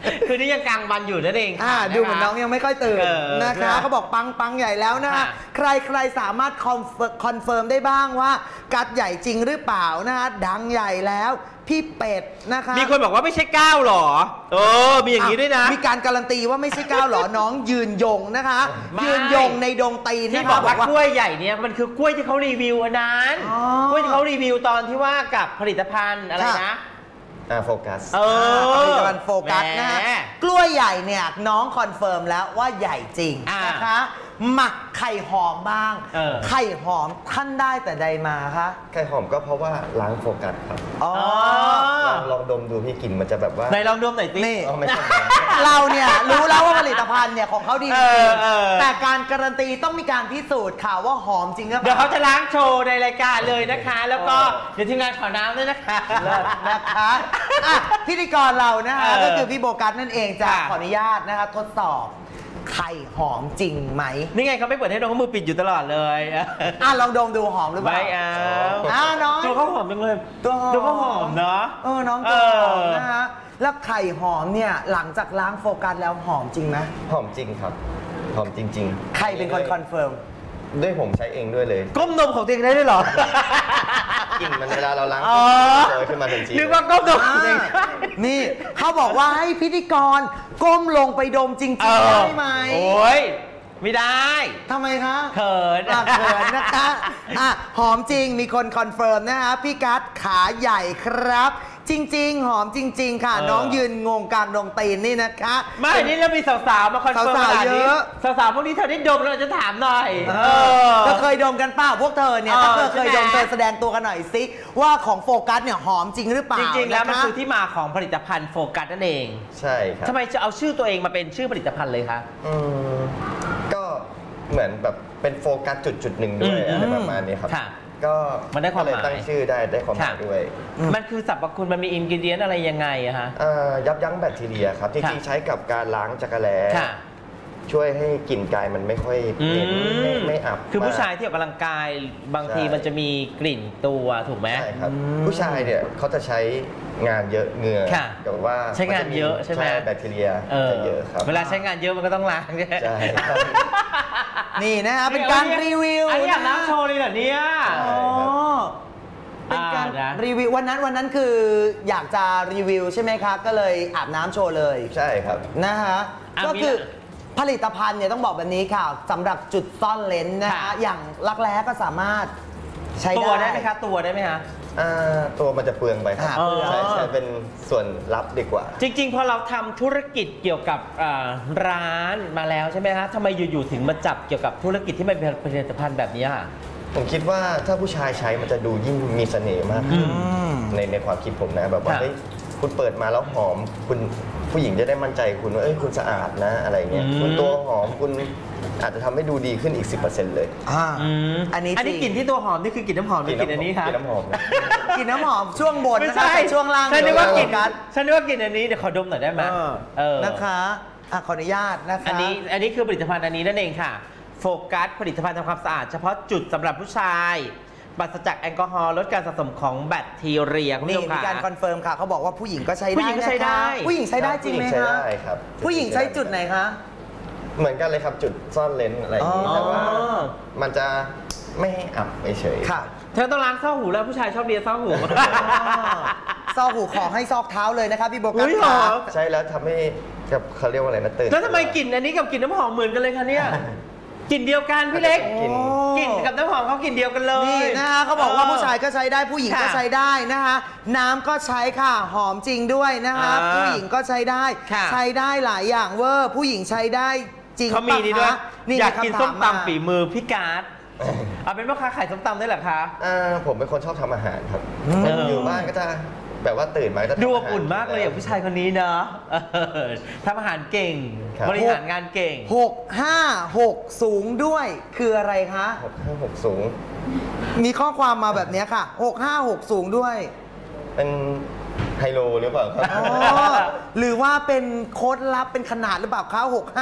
คือนี่ยังกลางวันอยู่นั่นเองค่ะ
ดูเหมือนน้องยังไม่ค่อยตื่นนะคะเขาบอกปังใหญ่แล้วนะคะใครสามารถคอนเฟิร์มได้บ้างว่ากัดใหญ่จริงหรือเปล่านะคะดังใหญ่แล้วพี่เป็ดนะคะ
มีคนบอกว่าไม่ใช่ก้าวหรอมีอย่างนี้ด้วยนะ
มีการการันตีว่าไม่ใช่ก้าวหรอ น้องยืนยงนะคะยืนยงในดงตีน
ที่บอกว่ากล้วยใหญ่เนี่ยมันคือกล้วยที่เขารีวิวอันนั้นกล้วยที่เขารีวิวตอนที่ว่ากับผลิตภัณฑ์อะไรนะ
โฟกัส
ผลิตภัณฑ์โฟกัสนะกล้วยใหญ่เนี่ยน้องคอนเฟิร์มแล้วว่าใหญ่จริงนะคะหมักไข่หอมบ้างไข่หอมท่านได้แต่ใดมาคะ
ไข่หอมก็เพราะว่าล้างโฟกัสครับลองดมดูพี่กลิ่นมันจะแบบว่า
ไหนลองดมหน่อยสิ
นี่เราเนี่ยรู้แล้วว่าผลิตภัณฑ์เนี่ยของเขาดีแต่การการันตีต้องมีการพิสูจน์ค่ะว่าหอมจริงหรือเปล่า
เดี๋ยวเขาจะล้างโชว์ในรายการเลยนะคะแล้วก็เดี๋ยวทีมงานขอน้ำด้วยนะคะ
นะคะพิธีกรเรานะคะก็คือพี่โบกัสนั่นเองจะขออนุญาตนะคะทดสอบไข่หอมจริงไหม
นี่ไงเขาไม่เปิดให้น้องเขามือปิดอยู่ตลอดเลย
ลองดมดูหอมหรือเปล่า
ไม่
น้อง
ตัวเขาหอมจังเลยตัวเขาหอมเนาะ
น้องตัวหอมนะคะแล้วไข่หอมเนี่ยหลังจากล้างโฟกัสแล้วหอมจริงไหม
หอมจริงครับหอมจริง
ๆใครเป็นคนคอนเฟิร์ม
ด้วยผมใช้เองด้วยเลย
ก้มนมของตัวเองได้ด้วยหร
อกลิ่นมันเวลาเราล้างโดยขึ้นมาทันที
นึกว่าก้มนมเอง
นี่เขาบอกว่าให้พิธีกรก้มลงไปดมจริงๆได้ไหม
โอ้ยไม่ได้
ทำไมคะ
เขิน
นะคะหอมจริงมีคนคอนเฟิร์มนะคะพี่กัสขาใหญ่ครับจริงๆหอมจริงๆค่ะน้องยืนงงกลางดงตีนนี่นะคะ
ไม่นี่เรามีสาวๆมาคอนเฟิร์มขนาดนี้สาวๆพวกนี้เธอได้ดมเราจะถามหน่อย
ก็เคยดมกันเปล่าพวกเธอเนี่ยถ้าเคยดมเธอแสดงตัวกันหน่อยสิว่าของโฟกัสเนี่ยหอมจริงหรือเปล่า
จริงๆแล้วมันคือที่มาของผลิตภัณฑ์โฟกัสนั่นเอง
ใช่ครับ
ทำไมจะเอาชื่อตัวเองมาเป็นชื่อผลิตภัณฑ์เลยคะ
ก็เหมือนแบบเป็นโฟกัสจุดหนึ่งด้วยอะไรประมาณนี้ครับก็
มันได้ความหมาย
ตั้งชื่อได้ความหมายด้วย
มันคือสรรพคุณมันมีอินกิเดียนอะไรยังไงอะฮะ
ยับยั้งแบคทีเรียครับจริงๆใช้กับการล้างจักรแล้ช่วยให้กลิ่นกายมันไม่ค่อยเหม็นไม่อับ
คือผู้ชายที่ออกกำลังกายบางทีมันจะมีกลิ่นตัวถูกไหม
ใช่ครับผู้ชายเนี่ยเขาจะใช้งานเยอะเหงื่อแต่ว่า
ใช้งานเยอะใช่ไหม
แบคทีเรียจะเยอะครับ
เวลาใช้งานเยอะมันก็ต้องล้าง
ใช่
นี่นะครับเป็นการรีวิว
อันนี้น้ำโชว์เลยเหรอเนี่ย
เป็นการรีวิววันนั้นคืออยากจะรีวิวใช่ไหมครับก็เลยอาบน้ำโชว์เลย
ใช่ครับ
นะคะก็คือผลิตภัณฑ์เนี่ยต้องบอกแบบนี้ค่ะสำหรับจุดซ่อนเลนนะคะอย่างรักแร้ก็สามารถใช้
ได้ไหมคะตัวได้ไหมคะ
ตัวมันจะเปลืองไปครับใช้เป็นส่วนลับดีกว่า
จริงๆพอเราทำธุรกิจเกี่ยวกับร้านมาแล้วใช่ไหมคะทำไมอยู่ๆถึงมาจับเกี่ยวกับธุรกิจที่มันเป็นผลิตภัณฑ์แบบนี้
ผมคิดว่าถ้าผู้ชายใช้มันจะดูยิ่งมีเสน่ห์มากขึ้นในความคิดผมนะแบบว่าคุณเปิดมาแล้วหอมคุณผู้หญิงจะได้มั่นใจคุณว่าคุณสะอาดนะอะไรเงี้ยคุณตัวหอมคุณอาจจะทำให้ดูดีขึ้นอีก 10% เลย
อันนี้
กลิ่นที่ตัวหอมนี่คือกลิ่นน้ำหอมหรือกลิ่นอันนี้ครับ
กลิ่นน้ำหอม
กลิ่นน้ำหอมช่วงบนนะคะช่วงล่าง
ฉันนึกว่ากลิ่นอันนี้เดี๋ยวขอดมหน่อยได้ไหม
นะคะขออนุญาตนะคะ
อันนี้คือผลิตภัณฑ์อันนี้นั่นเองค่ะโฟกัสผลิตภัณฑ์ทำความสะอาดเฉพาะจุดสำหรับผู้ชายปราศจากแอลกอฮอล์ลดการสะสมของแบคทีเรียคุณผู้ชมค่ะ
มีการคอนเฟิร์มค่ะเขาบอกว่าผู้หญิงก็ใช้ได้
ผู้หญิงก็ใช้ได้
ผู้หญิงใช้ได้จริงไหมคะ
ใช้ได้ครับ
ผู้หญิงใช้จุดไหนคะ
เหมือนกันเลยครับจุดซ่อนเลนอะไรอย่างนี้แต่ว่ามันจะไม่ให้อับเฉย
ค่ะ
เธอต้องล้างซอกหูแล้วผู้ชายชอบเลียซอกหู
ซอกหูขอให้ซอกเท้าเลยนะคะพี่โบกัส
ใช่แล้วทำให้เขาเรียกว่าอะไรนะตื่น
แล้วทำไมกลิ่นอันนี้กับกลิ่นน้ำหอมเหมือนกันเลยคะเนี่ยกลิ่นเดียวกันพี่เล็กกลิ่นกับน้ำหอมเขากลิ่นเดียวกันเลย
นี่นะคะเขาบอกว่าผู้ชายก็ใช้ได้ผู้หญิงก็ใช้ได้นะคะน้ำก็ใช้ค่ะหอมจริงด้วยนะคะผู้หญิงก็ใช้ได้ใช้ได้หลายอย่างเวอร์ผู้หญิงใช้ได้จริง
เขามีนี่ด้วยอยากกินส้มตำฝีมือพี่การ์ดเอาเป็นพ่อค้าขายส้มตำได้หรอคะ
ผมเป็นคนชอบทำอาหารครับอยู่บ้านก็จะแบบว่าตื่นมาจะ
ดูอบอุ่นมากเลยอย่างผู้ชายคนนี้เนาะทำอาหารเก่งบริหารงานเก่ง
656สูงด้วยคืออะไรคะ
656สูง
มีข้อความมาแบบนี้ค่ะ656สูงด้วย
เป็นไฮโลหรือเปล่าครับ
หรือว่าเป็นโค้ดลับเป็นขนาดหรือเปล่าคะ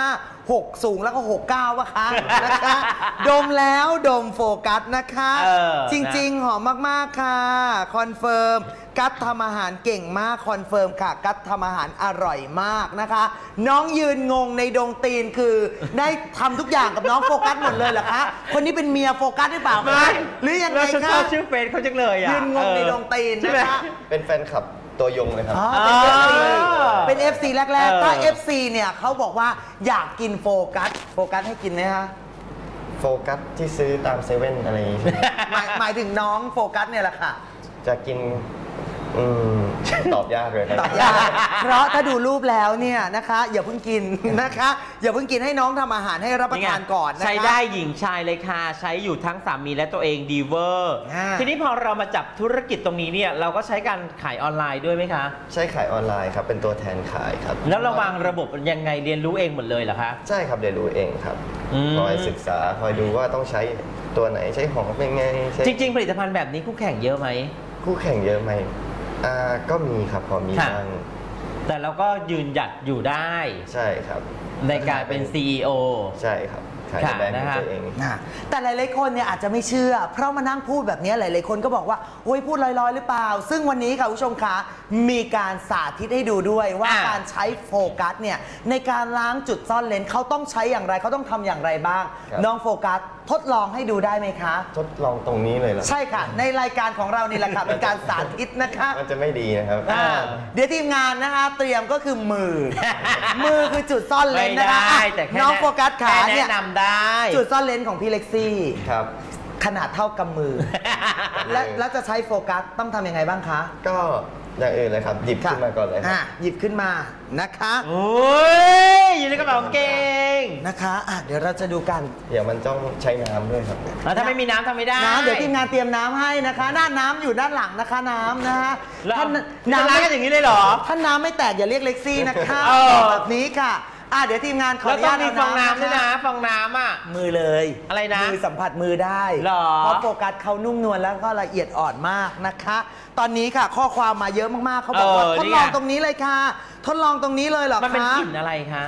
6 สูงแล้วก็ 69ป่ะคะนะคะ ดมแล้วดมโฟกัสนะคะจริงๆหอมมากๆค่ะคอนเฟิร์มกัดทำอาหารเก่งมากคอนเฟิร์มค่ะกัดทำอาหารอร่อยมากนะคะน้องยืนงงในดงตีนคือได้ทำทุกอย่างกับน้องโฟกัสหมดเลยเหรอคะคนนี้เป็นเมียโฟกัสหรือเปล่าคะหรือยังไงคะ
ชอบชื่อเฟซเขาจังเลยอ่ะ
ยืนงงในดงตีนนะคะ
เป็นแฟนคลับตัวยงเลยครับ
เป็น FC แรกๆถ้า FC เนี่ยเขาบอกว่าอยากกินโฟกัสให้กินไหมคะ
โฟกัสที่ซื้อตามเซเว่นอะไรอย่างนี้
หมายถึงน้องโฟกัสเนี่ยแหละค่ะ
จะกินตอบยากเลย
ตอบยากเพราะถ้าดูรูปแล้วเนี่ยนะคะอย่าเพิ่งกินนะคะอย่าเพิ่งกินให้น้องทำอาหารให้รับประทานก่อนนะคะ
ใช้ได้หญิงชายเลยค่ะใช้อยู่ทั้งสามีและตัวเองดีเวอร์ทีนี้พอเรามาจับธุรกิจตรงนี้เนี่ยเราก็ใช้การขายออนไลน์ด้วยไหมคะ
ใช่ขายออนไลน์ครับเป็นตัวแทนขายครับ
แล้วเราวางระบบยังไงเรียนรู้เองหมดเลยเหรอคะ
ใช่ครับเรียนรู้เองครับคอยศึกษาคอยดูว่าต้องใช้ตัวไหนใช้หอมเป็นไง
จริงๆผลิตภัณฑ์แบบนี้คู่แข่งเยอะไหม
คู่แข่งเยอะไหมก็มีครับพอมีบ้าง
แต่เราก็ยืนหยัดอยู่ได้
ใช่ครับ
ในการเป็น CEO
ใช่ครับขายแบรนด์ของตัวเอง
แต่หลายๆคนเนี่ยอาจจะไม่เชื่อเพราะมานั่งพูดแบบนี้หลายๆคนก็บอกว่าโอ้ยพูดลอยๆหรือเปล่าซึ่งวันนี้ค่ะผู้ชมคะมีการสาธิตให้ดูด้วยว่าการใช้โฟกัสเนี่ยในการล้างจุดซ่อนเลนเขาต้องใช้อย่างไรเขาต้องทำอย่างไรบ้างน้องโฟกัสทดลองให้ดูได้ไหมคะ
ทดลองตรงนี้เลยเหรอ
ใช่ค่ะในรายการของเรานี่แหละค่ะเป็นการสาธิตนะคะ
มันจะไม่ดีนะครับ
เดี๋ยวทีมงานนะคะเตรียมก็คือมือคือจุดซ่อนเลนนะคะน้องโฟกัสขาเนี่ย
แนะนำได้
จุดซ่อนเลนของพี่เล็กซี่
ครับ
ขนาดเท่ากำมือแล้วจะใช้โฟกัสต้องทำยังไงบ้างคะ
ก็อย่างอื่นเลยครับหยิบขึ้นมาก่อนเลย
หยิบขึ้นมานะคะ
โอ้ยอยู่ในกระเป๋าเก่ง
นะคะเดี๋ยวเราจะดูกัน
เดี๋ยวมันต้องใช้น้ำด้วยครับ
ถ้าไม่มีน้ำทำไม่ได้
เดี๋ยวทีมงานเตรียมน้ำให้นะคะด้านน้ำอยู่ด้านหลังนะคะน้ำนะคะ
ท่านน้ำกันอย่างนี้เลยเหรอ
ท่านน้ำไม่แตกอย่าเรียกเล็กซี่นะคะแบบนี้ค่ะเดี๋ยวทีมงานขออนุญาต
มีฟองน้ำด้วยนะฟองน้ำ
มือเลย
อะไรนะ
มือสัมผัสมือได้เพราะโฟกัสเขานุ่มนวลแล้วก็ละเอียดอ่อนมากนะคะตอนนี้ค่ะข้อความมาเยอะมากๆเขาบอกว่าทดลองตรงนี้เลยค่ะทดลองตรงนี้เลยเหรอคะ
มันเป็นกลิ่นอะไรคะ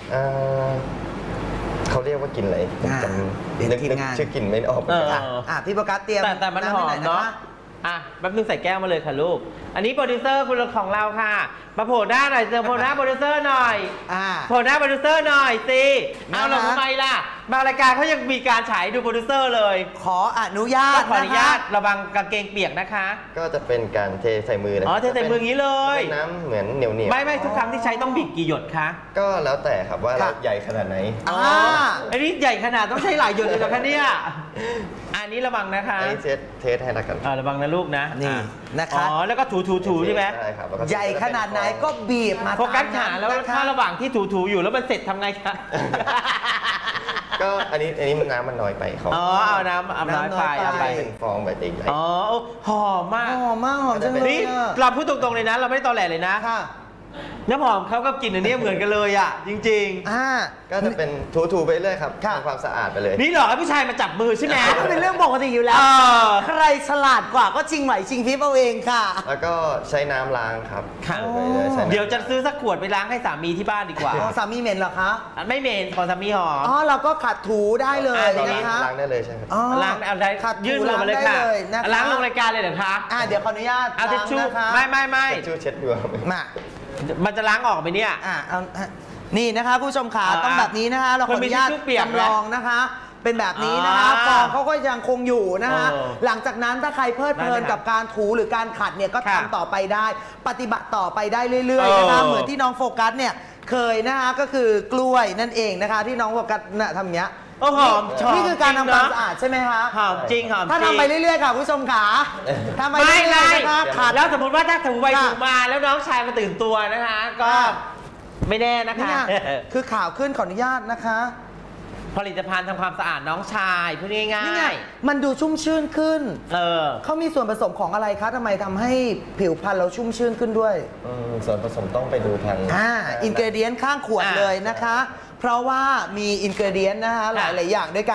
เขาเรียกว่ากลิ่นอะไรจำนึกชื่อกลิ่นไม่ออก
พี่โฟกัสเตรียม
แต่มันหอมเนาะแป๊บนึงใส่แก้วมาเลยค่ะลูกอันนี้โปรดิวเซอร์คุณของเราค่ะมาโผล่หน้าหน่อยโผล่หน้าโปรดิวเซอร์หน่อยโผล่หน้าโปรดิวเซอร์หน่อยสิเอาเราทำไมล่ะบางรายการเขายังมีการฉายดูโปรดิวเซอร์เลย
ขออนุญาต
ระวังกางเกงเปียกนะคะ
ก็จะเป็นการเทใส่มือนะ
เทใส่มืออย่างนี้เลย
น้ำเหมือนเหนียว
ไม่ทุกครั้งที่ใช้ต้องบีบกี่หยดคะ
ก็แล้วแต่ครับว่าเราใหญ่ขนาดไหน
อันนี้ใหญ่ขนาดต้องใช้หลายหยดเลยเหรอคะเนี่ยอันนี้ระวังนะคะ
อันนี้เทสให้ละกัน
ระวังนะลูกนะ
นี่นะคะ
แล้วก็ถูใช่ไหม
ใช่ครับ
ใหญ่ขนาดไหนก็บีบมา
โฟกัสขาแล้วถ้าระหว่างที่ถูอยู่แล้วมันเสร็จทำไงคะ
ก็อันนี้มันน้ำมันน้อยไปเขา
เอาน้ำน้อยไป
เอาไปเป็นฟองแบบใหญ่
หอมมาก
หอมจังเลย
นี่เราพูดตรงๆเลยนะเราไม่ได้ตอแหลเลยนะน้ำหอมเขากับกลิ่นอันนี้เหมือนกันเลยอ่ะจริง
ๆก็จะเป็นถูไปเรื่อยครับทำความสะอาดไปเลย
นี่หรอผู้ชายมาจับมือใช่ไหม
เป็นเรื่องปกติอยู่แล้วใครฉลาดกว่าก็ชิงไหวชิงฟิปเอาเองค่ะ
แล้วก็ใช้น้ำล้างครับ
เดี๋ยวจะซื้อสักขวดไปล้างให้สามีที่บ้านดีกว่า
สามีเหม็นเหรอคะ
ไม่เหม็นของสามีหอม
เราก็ขัดถูได้เลยนะคะ
ล้างได้เลยใช่ไหม
ล้างอะไรยื่นมือมาเลยค่ะล้างลงรายการเลยเหรอคะ
เดี๋ยวขออนุญาต
เอาทิชชู่ไม่
ทิชชู่เช็ดอยู่
มา
มันจะล้างออกไปเนี่ย
นี่นะคะผู้ชมขาต้องแบบนี้นะคะเราขออนุญาตจำลองนะคะเป็นแบบนี้นะคะฟองเขาก็ยังคงอยู่นะคะหลังจากนั้นถ้าใครเพลิดเพลินกับการถูหรือการขัดเนี่ยก็ทำต่อไปได้ปฏิบัติต่อไปได้เรื่อยๆนะคะเหมือนที่น้องโฟกัสเนี่ยเคยนะคะก็คือกล้วยนั่นเองนะคะที่น้องโฟกัสทำอย่างเงี้ย
หอม
นี่คือการทำความสะอาดใช่ไหมคะ
หอมจริงหอม
ถ้าทำไปเรื่อยๆค่ะผู้ชมขาทำไปเรื่อยๆนะคะ
ขาดแล้วสมมติว่าถ้าถูไปถูมาแล้วน้องชายมาตื่นตัวนะคะก็ไม่แน่นะคะ
คือข่าวขึ้นขออนุญาตนะคะ
ผลิตภัณฑ์ทำความสะอาดน้องชายพูดง่าย
ๆมันดูชุ่มชื่นขึ้นเขามีส่วนผสมของอะไรคะทำไมทำให้ผิวพรรณเราชุ่มชื่นขึ้นด้วย
ส่วนผสมต้องไปดูทาง
อินกรีเดียนข้างขวดเลยนะคะเพราะว่ามีอินกรีเดียนนะคะหลายๆอย่างด้วยกัน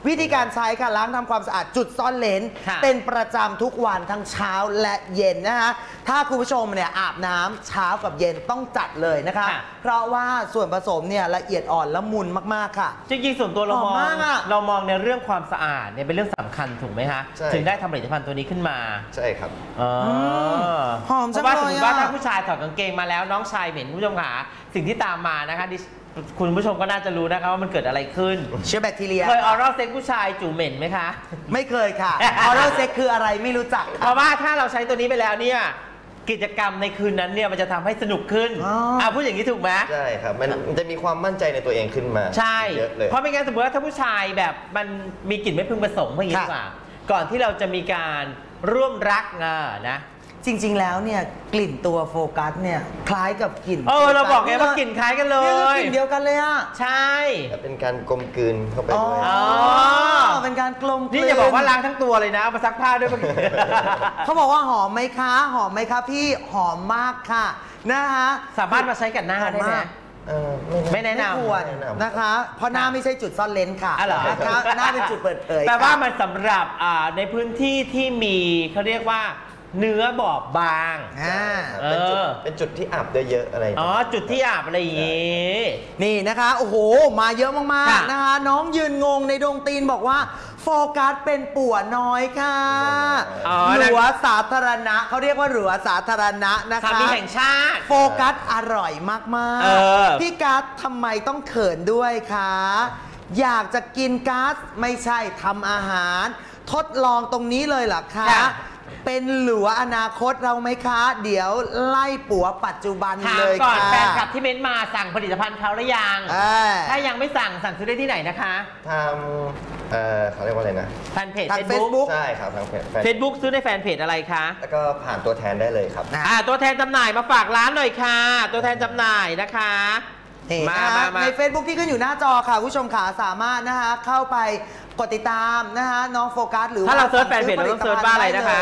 วิธีการใช้ค่ะล้างทำความสะอาดจุดซ่อนเลนเป็นประจำทุกวันทั้งเช้าและเย็นนะคะถ้าคุณผู้ชมเนี่ยอาบน้ำเช้ากับเย็นต้องจัดเลยนะคะเพราะว่าส่วนผสมเนี่ยละเอียดอ่อนละมุนมากๆค่ะ
จริงๆส่วนตัวเรามองในเรื่องความสะอาดเนี่ยเป็นเรื่องสำคัญถูกไหมฮะถึงได้ทำผลิตภัณฑ์ตัวนี้ขึ้นมา
ใช่ครับ
หอมจังเลย
เพราะว่าสมมติว่าถ้าผู้ชายถอดกางเกงมาแล้วน้องชายเหม็นคุณผู้ชมค่ะสิ่งที่ตามมานะคะคุณผู้ชมก็น่าจะรู้นะคะว่ามันเกิดอะไรขึ้น
เชื้อแบคทีเรีย
เคยออรัลเซ็กผู้ชายจูเหม็นไหมคะ
ไม่เคยค่ะออรัลเซ็กคืออะไรไม่รู้จัก
เพราะว่าถ้าเราใช้ตัวนี้ไปแล้วเนี่ยกิจกรรมในคืนนั้นเนี่ยมันจะทำให้สนุกขึ้นพูดอย่างนี้ถูกไหม
ใช่ครับมันจะมีความมั่นใจในตัวเองขึ้นมา
ใช่เยอะเลยเพราะไม่งั้นสมมติว่าถ้าผู้ชายแบบมันมีกลิ่นไม่พึงประสงค์อย่างนี้ดีกว่าก่อนที่เราจะมีการร่วมรักนะ
จริงๆแล้วเนี่ยกลิ่นตัวโฟกัสเนี่ยคล้ายกับกลิ่น
เราบอกไงว่ากลิ่นคล้ายกันเลย
กลิ่นเดียวกันเลยอ่ะ
ใช่
เป็นการกลมกลืนเข้าไปด้วย
เป็นการกลมกลืน
นี่จะบอกว่าล้างทั้งตัวเลยนะมาซักผ้าด้วย
เขาบอกว่าหอมไหมคะหอมไหมคะพี่หอมมากค่ะนะคะ
สามารถมาใช้กับหน้าได้ไหมไม่แนะนำ
ควรนะคะเพราะหน้าไม่ใช่จุดซ่อนเลนค่ะนะคะหน้าเป็นจุดเปิดเผย
แต่ว่ามันสำหรับในพื้นที่ที่มีเขาเรียกว่าเนื้อบอบบาง
เป็นจุดที่อาบได้เยอะอะไร
จุดที่อาบอะไรอย่างงี้
นี่นะคะโอ้โหมาเยอะมากๆนะคะน้องยืนงงในดงตีนบอกว่าโฟกัสเป็นปั่วน้อยค่ะหลัวสาธารณะเขาเรียกว่าหลัวสาธารณะนะคะ
สามีแห่งชาติ
โฟกัสอร่อยมากๆพี่กัสทำไมต้องเขินด้วยคะอยากจะกินกัสไม่ใช่ทำอาหารทดลองตรงนี้เลยเหรอคะเป็นหลัวอนาคตเราไหมคะเดี๋ยวไล่ปัวปัจจุบันเลยค่ะ
ก่อนแฟนคลับที่เม้นมาสั่งผลิตภัณฑ์เขาหรือยังถ้ายังไม่สั่งซื้อได้ที่ไหนนะคะ
ทำเขาเรียกว่าอะไรนะ
แฟนเพจ Facebook
ใช่ครับทาง
เฟซบุ๊กซื้อในแฟนเพจอะไรคะ
แล้วก็ผ่านตัวแทนได้เลยครับ
ตัวแทนจำหน่ายมาฝากร้านหน่อยค่ะตัวแทนจำหน่ายนะคะ
มาใน Facebook ที่ขึ้นอยู่หน้าจอค่ะผู้ชชมขาสามารถนะคะเข้าไปกดติดตามนะคะน้องโฟกัสหรือ
ถ้าเราเซิร์ชแฟนเพจเราต้องเซิร์ชว่าอะไรนะคะ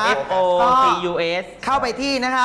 FOCUS
เข้าไปที่นะคะ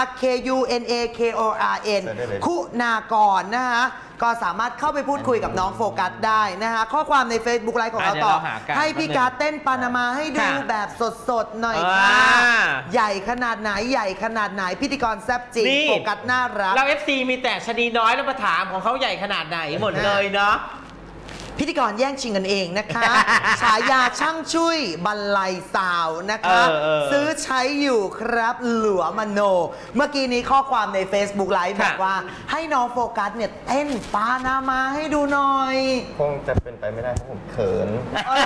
KUNAKORN คุณากรนะคะก็สามารถเข้าไปพูดคุยกับน้องโฟกัสได้นะคะข้อความใน Facebook ไลฟ์ของเราต่อให้พี่การเต้นปานามาให้ดูแบบสดๆหน่อยค่ะใหญ่ขนาดไหนใหญ่ขนาดไหนพิธีกรแซ่บจริงโฟกัสน่ารัก
เรา FC มีแต่ชนีน้อยแล้วมาถามของเขาใหญ่ขนาดไหนหมดเลยเนาะ
พิธีกรแย่งชิงกันเองนะคะฉายาช่างชุยบรรลัยสาวนะคะซื้อใช้อยู่ครับหลัวมโนเมื่อกี้นี้ข้อความใน Facebook ไลฟ์บอกว่าให้น้องโฟกัสเนี่ยเต้นปานามาให้ดูหน่อย
คงจะเป็นไปไม่ได้เพราะผมเขิน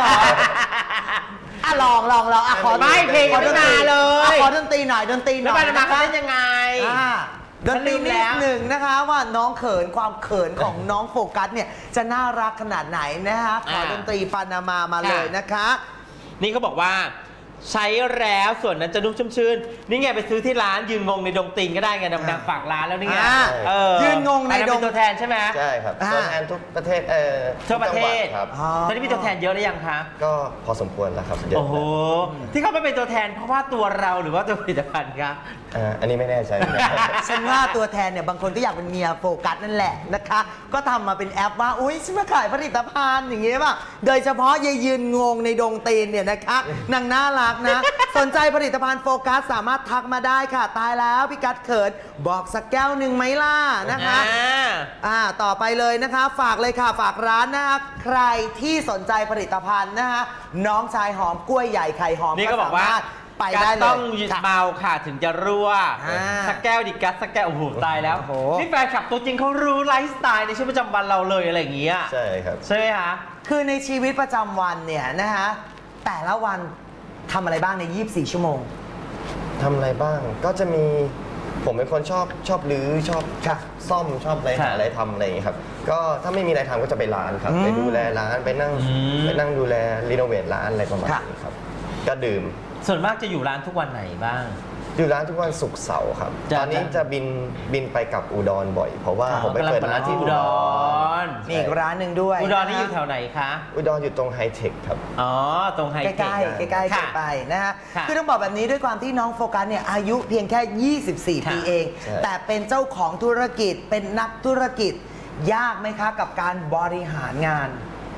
ลองขอ
ไม่เพลงไม่มาเลย
ขอดนตรีหน่อยแล้ว
ปานามาเขาเล่นยังไง
ดนตรีนิดหนึ่งนะคะว่าน้องเขินความเขินของน้องโฟกัสเนี่ยจะน่ารักขนาดไหนนะคะขอดนตรีปานามาเลยนะคะ
นี่เขาบอกว่าใช้แล้วส่วนนั้นจะนุ่มชุ่มชื่นนี่ไงไปซื้อที่ร้านยืนงงในดงติงก็ได้ไงดังๆฝากร้านแล้วนี่ไง
ยืนงงในดง
ตัวแทนใช่ไหม
ใช่ครับตัวแทนทุกประเทศ
ทั่วประเทศครับตอนนี้มีตัวแทนเยอะหรือยังคะ
ก็พอสมควรแล้วครับ
โอ้โหที่เขาไม่เป็นตัวแทนเพราะว่าตัวเราหรือว่าตัวผลิตภัณฑ์ครับ
อันนี้ไม่แน่ใจ
ฉันว่าตัวแทนเนี่ยบางคนก็อยากเป็นเมียโฟกัสนั่นแหละนะคะก็ทำมาเป็นแอปว่าอุ้ยฉันมาขายผลิตภัณฑ์อย่างเงี้ยป่ะโดยเฉพาะยายยืนงงในดงตีนเนี่ยนะคะนางน่ารักนะสนใจผลิตภัณฑ์โฟกัสสามารถทักมาได้ค่ะตายแล้วพี่กัสเขินบอกสักแก้วหนึ่งไหมล่ะนะคะต่อไปเลยนะคะฝากเลยค่ะฝากร้านนะคะใครที่สนใจผลิตภัณฑ์นะคะน้องชายหอมกล้วยใหญ่ไข่หอม
นี่ก็บอกว่า
ไปได้เลย
ต้องเมาค่ะถึงจะรั่วสักแก้วดิกัสสักแก้วโอ้โหตายแล้วนี่แฟนคลับตัวจริงเขารู้ไลฟ์สไตล์ในชีวิตประจำวันเราเลยอะไรอย่างเงี้ย
ใช่ครับ
ใช่ไหมคะ
คือในชีวิตประจำวันเนี่ยนะคะแต่ละวันทำอะไรบ้างใน24ชั่วโมง
ทำอะไรบ้างก็จะมีผมเป็นคนชอบรื้อชอบซ่อมชอบอะไรหาอะไรทำอะไรอย่างนี้ครับก็ถ้าไม่มีอะไรทำก็จะไปร้านครับไปดูแลร้านไปนั่งดูแลรีโนเวทร้านอะไรประมาณนี้ครับก็ดื่ม
ส่วนมากจะอยู่ร้านทุกวันไหนบ้าง
อยู่ร้านทุกวันศุกร์เสาร์ครับตอนนี้จะบินไปกับอุดรบ่อยเพราะว่าผมไปเปิดร้านที่อุดร
มีอีกร้านหนึ่งด้วย
อุดรนี่อยู่แถวไหนคะ
อุดรอยู่ตรงไฮเทคครับ
ตรงไฮเทค
ใกล้ๆไปนะฮะคือต้องบอกแบบนี้ด้วยความที่น้องโฟกัสเนี่ยอายุเพียงแค่24ปีเองแต่เป็นเจ้าของธุรกิจเป็นนักธุรกิจยากไหมคะกับการบริหารงาน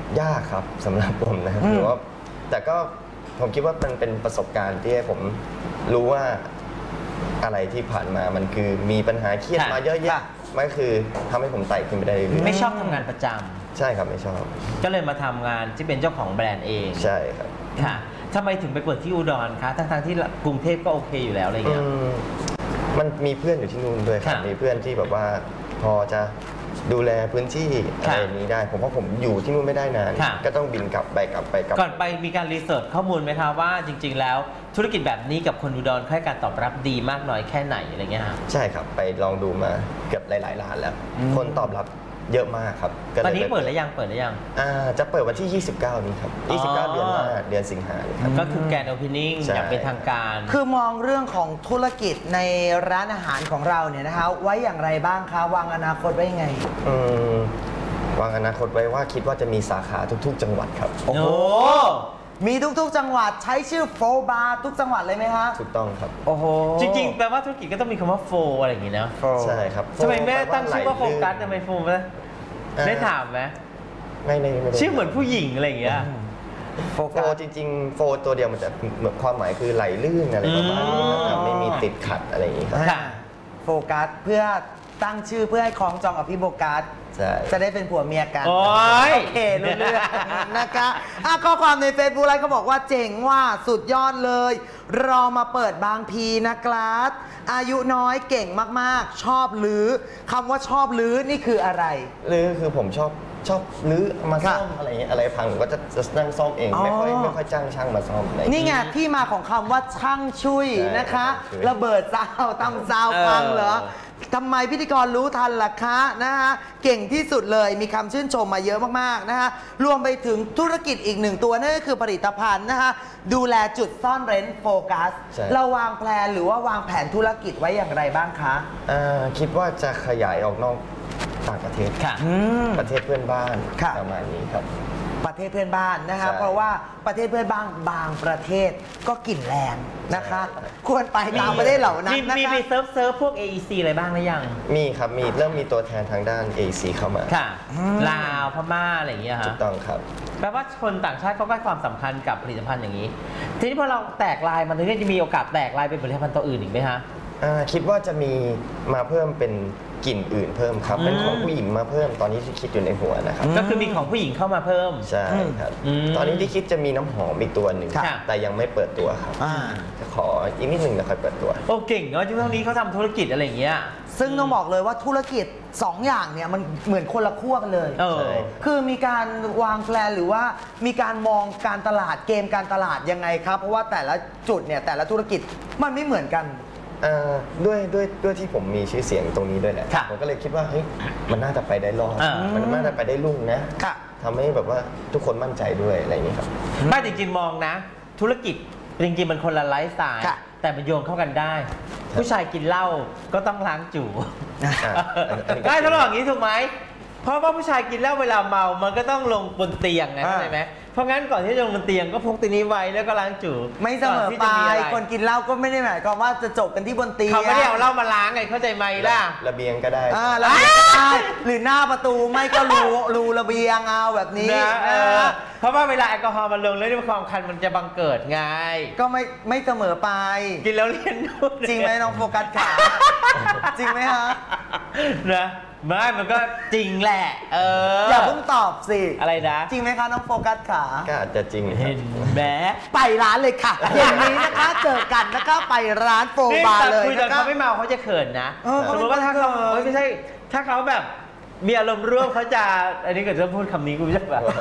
ยากครับสำหรับผมนะคือว่าแต่ก็ผมคิดว่ามันเป็นประสบการณ์ที่ให้ผมรู้ว่าอะไรที่ผ่านมามันคือมีปัญหาเครียดมาเยอะแยะมันก็คือทำให้ผมไต่ขึ้นไปได้เรื่อยๆ
ไม่ชอบทำงานประจำ
ใช่ครับไม่ชอบ
ก็เลยมาทำงานที่เป็นเจ้าของแบรนด์เอง
ใช่ครับ
ค่ะทำไมถึงไปเปิดที่อุดรคะทั้งที่กรุงเทพก็โอเคอยู่แล้วอะไรเงี้ย
มันมีเพื่อนอยู่ที่นู่นด้วยครับมีเพื่อนที่แบบว่าพอจะดูแลพื้นที่อะไรนี้ได้ผมว่าผมอยู่ที่นู่นไม่ได้นานก็ต้องบินกลับไป
ก่อนไปมีการรีเสิร์ชข้อมูลไหมคะว่าจริงๆแล้วธุรกิจแบบนี้กับคนอุดรให้การตอบรับดีมากน้อยแค่ไหนอะไรเงี้ยครับ
ใช่ครับไปลองดูมาเกือบหลายๆร้านแล้วคนตอบรับเยอะมากครับ
ตอนนี้เปิดหรือยัง
จะเปิดวันที่ 29 นี้ครับ29 เดือนหน้าเดือนสิงหาคม
ก็คือแกรนด์โอเพนนิ่งอย่างเป็นทางการ
คือมองเรื่องของธุรกิจในร้านอาหารของเราเนี่ยนะคะไว้อย่างไรบ้างคะวางอนาคตไว้ยังไง
วางอนาคตไว้ว่าคิดว่าจะมีสาขาทุกๆจังหวัดครับ
โอ้โหมีทุกๆจังหวัดใช้ชื่อโฟบาร์ทุกจังหวัดเลยไหมคะ
ถูกต้องครับ
โอ้โห
จริงๆแปลว่าธุรกิจก็ต้องมีคำว่าโฟอะไรอย่างงี้นะ
ใช่ครับ
ทำไมแม่ตั้งชื่อว่าโฟกัสทำไมโฟไหมได้ถามไหม
ไม่
ชื่อเหมือนผู้หญิงอะไรอย่างเงี้ย
โฟจริงๆโฟตัวเดียวมันจะเหมือนความหมายคือไหลลื่นอะไรประมาณนี้ครับไม่มีติดขัดอะไรอย่างงี้ครับ
โฟกัสเพื่อตั้งชื่อเพื่อให้คล้องจองกับพี่โบกัสจะได้เป็นผัวเมียกันโอเครู้เรื่องนะคะข้อความใน Facebook ไลฟ์เขาบอกว่าเจ๋งว่าสุดยอดเลยรอมาเปิดบางพีนะครับอายุน้อยเก่งมากๆชอบลื้อคำว่าชอบลื้อนี่คืออะไร
ลื้อคือผมชอบลื้อมาซ่อมอะไรอย่างเงี้ยอะไรพังผมก็จะนั่งซ่อมเองไม่ค่อยจ้างช่างมาซ่อมอะไร
นี่ไงที่มาของคำว่าช่างช่วยนะคะระเบิดซาวตำซาวพังเหรอทำไมพิธีกรรู้ทันล่ะคะนะฮะเก่งที่สุดเลยมีคำชื่นชมมาเยอะมากๆนะฮะรวมไปถึงธุรกิจอีกหนึ่งตัวนั่นก็คือผลิตภัณฑ์นะฮะดูแลจุดซ่อนเร้นโฟกัสเราวางแผนหรือว่าวางแผนธุรกิจไว้อย่างไรบ้างคะ
คิดว่าจะขยายออกนอกต่างประเทศ
ค่ะ
ประเทศเพื่อนบ้านประมาณนี้ครับ
ประเทศเพื่อนบ้านนะคะเพราะว่าประเทศเพื่อนบ้านบางประเทศก็กลิ่นแรงนะคะควรไปตามประเทศเหล่านั้นนะคะ
มีไปเซิร์ฟพวก AEC อะไรบ้างหรือยัง
มีครับเริ่มมีตัวแทนทางด้าน AEC เข้ามา
ค่ะลาวพม่าอะไรอย่างเงี้ยฮะ
ถูกต้องครับ
แปลว่าคนต่างชาติเขาให้ความสำคัญกับผลิตภัณฑ์อย่างนี้ทีนี้พอเราแตกลายมันจะมีโอกาสแตกลายเป็นผลิตภัณฑ์ตัวอื่นอีกไหมฮะ
คิดว่าจะมีมาเพิ่มเป็นกลิ่นอื่นเพิ่มครับเป็นของผู้หญิงมาเพิ่มตอนนี้ที่คิดอยู่ในหัวนะครับ
ก็คือมีของผู้หญิงเข้ามาเพิ่ม
ใช่ครับตอนนี้ที่คิดจะมีน้ำหอมอีกตัวหนึ่งแต่ยังไม่เปิดตัวครับจะขออีกนิดหนึ่งแล้วค่อยเปิดตัว
โอ้เก่งเนาะช่วงนี้เขาทำธุรกิจอะไรอย่างเงี้ย
ซึ่งต้องบอกเลยว่าธุรกิจ2อย่างเนี่ยมันเหมือนคนละขั้วกันเลยคือมีการวางแผนหรือว่ามีการมองการตลาดเกมการตลาดยังไงครับเพราะว่าแต่ละจุดเนี่ยแต่ละธุรกิจมันไม่เหมือนกัน
ด้วยที่ผมมีชื่อเสียงตรงนี้ด้วยแหละผมก็เลยคิดว่าเฮ้ยมันน่าจะไปได้รอดมันน่าจะไปได้รุ่งนะทำให้แบบว่าทุกคนมั่นใจด้วยอะไรอย่างนี้ครับ
ไม่จริงๆมองนะธุรกิจจริงๆมันคนละไลฟ์สไตล์แต่มันโยงเข้ากันได้ผู้ชายกินเหล้าก็ต้องล้างจู่ได้ทดลองอย่างนี้ถูกไหมเพราะว่าผู้ชายกินเหล้าเวลาเมามันก็ต้องลงบนเตียงนะใช่ไหมเพราะงั้นก่อนที่จะลงบนเตียงก็พกตัวนี้ไว้แล้วก็ล้างจู่
ไม่เสมอไปคนกินเหล้าก็ไม่ได้หมายความว่าจะจบกันที่บนเตียง
เขาไม่ได้เอาเหล้ามาล้างไงเข้าใจไหมล่ะ
ระเบียงก็ได้
ระเบียงก็ได้หรือหน้าประตูไม่ก็รูระเบียงเอาแบบนี้
เพราะว่าเวลาแอลกอฮอล์มันลงแล้วความคันมันจะบังเกิดไง
ก็ไม่เสมอไป
กินแล้วเรียน
จริงไหมน้องโฟกัสขาจริงไหมฮะ
นะไม่มันก็จริงแหละ
อย่าเพิ่งตอบสิ
อะไรนะ
จริงไหมคะน้องโฟกัสขา
ก็อาจจะจริง
เห็นแม้
ไปร้านเลยค่ะอย่างนี้นะคะเจอกันนะคะไปร้านโฟบาร์เลย
คุยตอนเขาไม่เมาเขาจะเขินนะสมมติว่าถ้าเขาไม่ใช่ถ้าเขาแบบมีอารมณ์ร่วมเขาจะอันนี้เกิดจะพูดคำนี้กูไม่ใช่แบบ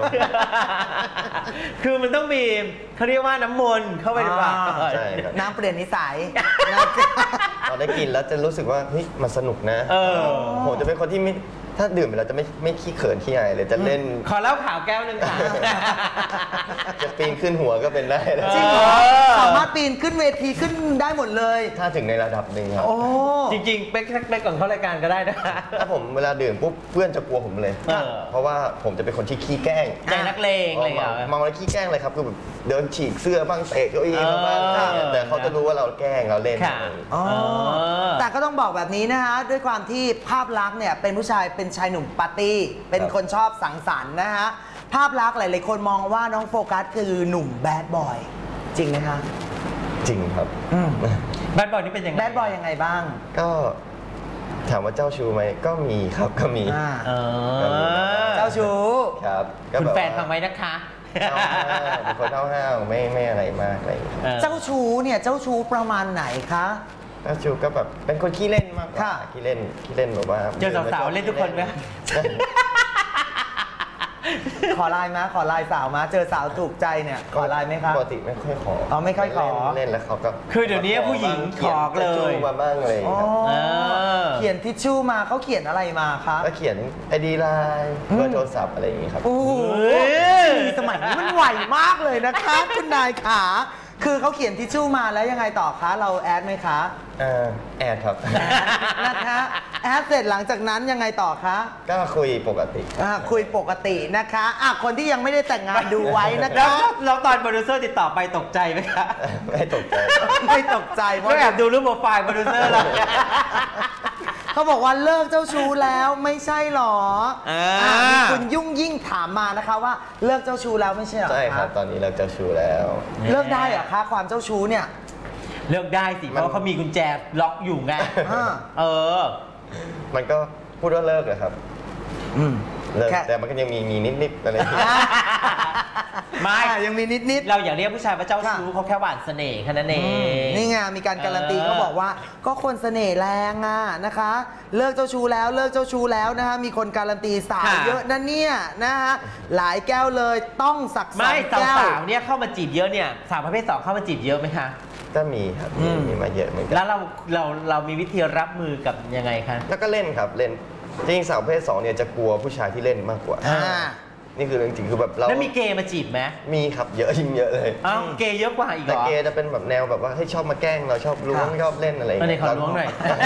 คือมันต้องมีเขาเรียกว่าน้ำมนต์เข้าไปดีกว่า
น้ำเปลี่ยนนิสัย
พอได้กินแล้วจะรู้สึกว่าเฮ้ยมันสนุกนะผมจะเป็นคนที่ไม่ถ้าดื่มไปแล้วจะไม่ขี้เขินขี้อายเลยจะเล่น
ขอเล่าข่าวแก้วนึงค่ะ
จะปีนขึ้นหัวก็เป็นได้
จริงเหรอสามารถปีนขึ้นเวทีขึ้นได้หมดเลย
ถ้าถึงในระดับหนึ่งครับ
จริงๆเป๊กก่อนเข้ารายการก็ได้นะ
ถ้าผมเวลาดื่มปุ๊บเพื่อนจะกลัวผมเลยเพราะว่าผมจะเป็นคนที่ขี้แกล้ง
ใจนักเลงอะไรอย่างเงี้
ยมองแล้วขี้แกล้งเลยครับคือแบบเดินฉีกเสื้อบ้างเตะเก้าอี้บ้างแต่เขาจะรู้ว่าเราแกล้งเราเล่น
แต่ก็ต้องบอกแบบนี้นะฮะด้วยความที่ภาพลักษณ์เนี่ยเป็นผู้ชายเป็นชายหนุ่มปาร์ตี้เป็นคนชอบสังสรรค์นะฮะภาพลักษณ์หลายๆคนมองว่าน้องโฟกัสคือหนุ่มแบดบอยจริงไหมคะ
จริงครับ
แบดบอยนี่เป็นยังไง
แบดบอยยังไงบ้าง
ก็ถามว่าเจ้าชู้ไหมก็มีครับก็มี
เจ้าชู้
ครับคุณแฟนฟังไหมนะคะ
เป็นคนห้าวๆไม่อะไรมากอะไร
เจ้าชู้เนี่ยเจ้าชู้ประมาณไหนคะ
เจ้าชู้ก็แบบเป็นคนขี้เล่นมากกว่าขี้เล่นแบบว่า
เจอสาวๆเล่นทุกคนไหม
ขอไลน์มาขอไลน์สาวมาเจอสาวถูกใจเนี่ยขอไลน์ไหมครับ
ปกติไม่ค่อยขอ
ไม่ค่อยขอ
เล่นแล้วเขาก็
คือเดี๋ยวนี้ผู้หญิงขอเลย
มาบ้างเลย
เขียนทิชชู่มาเขาเขียนอะไรมาคะ
ก็เขียนID Lineเบอร์โทรศัพท์อะไรอย่างงี้ครับ
โอ้สมัยนี้มันไวมากเลยนะคะคุณนายขาคือเขาเขียนทิชชู่มาแล้วยังไงต่อคะเราแอดไหมคะ
แอดครับ
นะคะแอดเสร็จหลังจากนั้นยังไงต่อคะ
ก็คุยปกติ
คุยปกตินะคะคนที่ยังไม่ได้แต่งงานดูไว้นะคะ
แล้วตอนโปรดิวเซอร์ติดต่อไปตกใจไหมคะ
ไม่ตกใจ
ไม่ตกใจ
เพราะแอบดูรูปโปรไฟล์โปรดิวเซอร์เรา
เขาบอกว่าเลิกเจ้าชู้แล้วไม่ใช่หรอมีคุณยุ่งยิ่งถามมานะคะว่าเลิกเจ้าชู้แล้วไม่ใช่หรอ
ใช่ครับตอนนี้เลิกเจ้าชู้แล้ว
เลิกได้เหรอคะความเจ้าชู้เนี่ย
เลิกได้สิเพราะเขามีกุญแจล็อกอยู่ไง
มันก็พูดว่าเลิกเลยครับเลิกแต่มันก็ยังมีนิดๆอะไร
ไม่
ยังมีนิด
ๆเราอย่าเรียกผู้ชายว่าเจ้าชู้เขาแค่หวานเสน่ห์แค่นั้นเอง
นี่ไงมีการการันตีเขาบอกว่าก็คนเสน่ห์แรงนะคะเลิกเจ้าชู้แล้วเลิกเจ้าชู้แล้วนะคะมีคนการันตีสาวเยอะนั่นเนี่ยนะคะหลายแก้วเลยต้องสัก2 แก้ว
สาวเนี่ยเข้ามาจีบเยอะเนี่ยสาวประเภท 2เข้ามาจีบเยอะไหมคะ
ก็มีครับมีมาเยอะเหมือนกั
นแล้วเรามีวิธีรับมือกับยังไงคะ
แล้วก็เล่นครับเล่นจริงสาวประเภท 2เนี่ยจะกลัวผู้ชายที่เล่นมากกว่านี่คือเรื่องจริงคือแบบเรา
แล้วมีเกย์มาจีบไหม
มีครับเยอะยิ่งเยอะเลย
เกย์เยอะกว่าอีกเหรอ
แต่เกย์จะเป็นแบบแนวแบบว่าให้ชอบมาแกล้งเราชอบล้วงชอบเล่นอะไร
เราขอล้วงหน่อย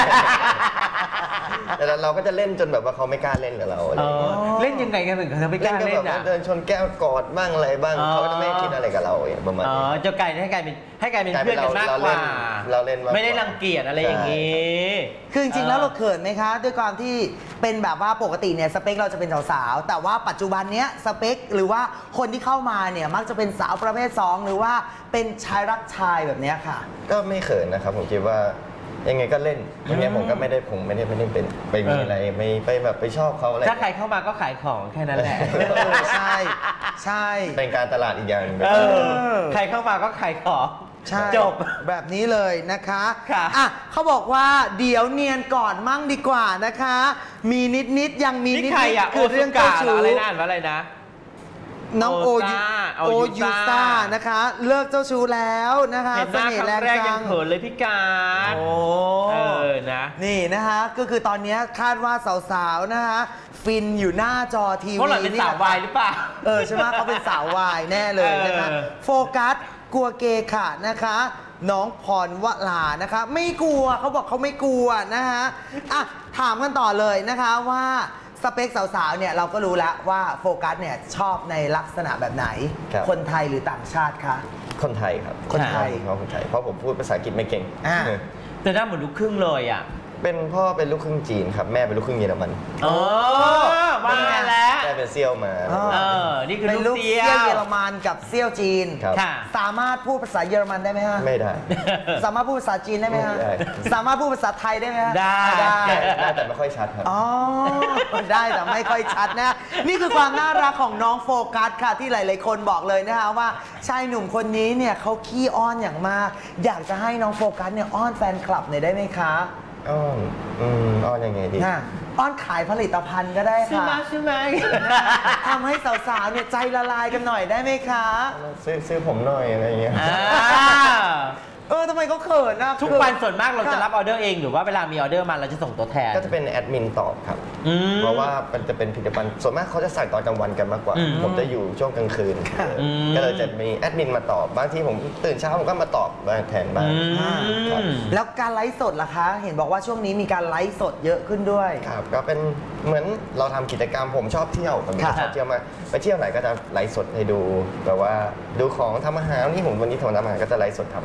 แต่เราก็จะเล่นจนแบบว่าเขาไม่กล้าเล่นกับเรา
เล่นยังไงกันถึงเขาไม่กล้าเล่นอ่ะ
เดินชนแก้วกอดบ้างอะไรบ้างเขาจะไม่คิดอะไรกับเราประมาณนี้
จะกลายให้กลายเป็นเพื่อนกันมากกว่า
เราเล่น
ไม่ได้รังเกียจอะไรอย่างนี้
คือจริงๆแล้วเราเขินไหมคะด้วยความที่เป็นแบบว่าปกติเนี่ยสเปคเราจะเป็นสาวๆแต่ว่าปัจจุบันเนี้ยสเปคหรือว่าคนที่เข้ามาเนี่ยมักจะเป็นสาวประเภท 2หรือว่าเป็นชายรักชายแบบนี้ค่ะ
ก็ไม่เขินนะครับผมคิดว่ายังไงก็เล่นวันนี้ผมก็ไม่ได้เป็นไปมีอะไรไม่ไปแบบไปชอบเขาอะไร
ถ้าใครเข้ามาก็ขายของแค่นั้นแหละ
ใช่
เป็นการตลาดอีกอย่าง
ใครเข้ามาก็ขายของจบ
แบบนี้เลยนะคะเขาบอกว่าเดี๋ยวเนียนก่อนมั่งดีกว่านะคะมีนิดยังมีนิด
คือเรื่องเจ้าชู้อะไรนั่นว่าอะไรนะ
น้องโอยูซ่านะคะเลิกเจ้าชู้แล้วนะคะ
เสน่ห์แรงจังเขินเลยพี่การนะ
นี่นะคะก็คือตอนนี้คาดว่าสาวๆนะคะฟินอยู่หน้าจอทีวี
เพราะเราเป็นสาววายหรือเปล่า
ใช่ไหมเขาเป็นสาววายแน่เลยนะคะโฟกัสกลัวเกย์ค่ะนะคะน้องพรวลานะคะไม่กลัวเขาบอกเขาไม่กลัวนะคะถามกันต่อเลยนะคะว่าสเปคสาวๆเนี่ยเราก็รู้แล้วว่าโฟกัสเนี่ยชอบในลักษณะแบบไหนคนไทยหรือต่างชาติคะ
คนไทยครับ
คนไทย
เพราะผมพูดภาษาอังกฤษไม่เก่ง
แต่หน้าเหมือนลูกครึ่งเลยอ่ะ
เป็นพ่อเป็นลูกครึ่งจีนครับแม่เป็นลูกครึ่งเยอรมัน
ว่าไงแล้ว
แม่เป็นเซี่ยวมา
นี่คือ
ลูกเซี่ยวเยอรมันกับเซี่ยวจีนสามารถพูดภาษาเยอรมันได้ไหมฮะ
ไม่ได้
สามารถพูดภาษาจีนได้ไหมฮะสามารถพูดภาษาไทยได้ไหมฮะ
ได้
แต่ไม่ค่อยชัดครับ
ได้แต่ไม่ค่อยชัดนะนี่คือความน่ารักของน้องโฟกัสค่ะที่หลายๆคนบอกเลยนะคะว่าชายหนุ่มคนนี้เนี่ยเขาขี้อ้อนอย่างมากอยากจะให้น้องโฟกัสเนี่ยอ้อนแฟนคลับหน่อยได้ไหมคะ
อ้อนยังไงดี
อ้อนขายผลิตภัณฑ์ก็ได้ค่ะ
ใช่ไหม
ทำให้สาวๆเนี่ยใจละลายกันหน่อยได้ไหมคะ
ซื้อผมหน่อยอะไรอย่างเงี้ย
ทำไมเขาเขินนะ
ทุกวันส่วนมากเราจะรับออเดอร์เองหรือว่าเวลามีออเดอร์มาเราจะส่งตัวแทน
ก็จะเป็นแอดมินตอบครับเพราะว่ามันจะเป็นผลิตภัณฑ์ส่วนมากเขาจะใส่ตอนกลางวันกันมากกว่าผมจะอยู่ช่วงกลางคืนก็เลยจะมีแอดมินมาตอบบางทีผมตื่นเช้าผมก็มาตอบแทนบ้าง
แล้วการไลฟ์สดล่ะคะเห็นบอกว่าช่วงนี้มีการไลฟ์สดเยอะขึ้นด้วย
ครับก็เป็นเหมือนเราทำกิจกรรมผมชอบเที่ยวผมชอบเที่ยวมาไปเที่ยวไหนก็จะไลฟ์สดให้ดูแบบว่าดูของทำอาหารวันนี้ผมทำอาหารก็จะไลฟ์สดทำอาหาร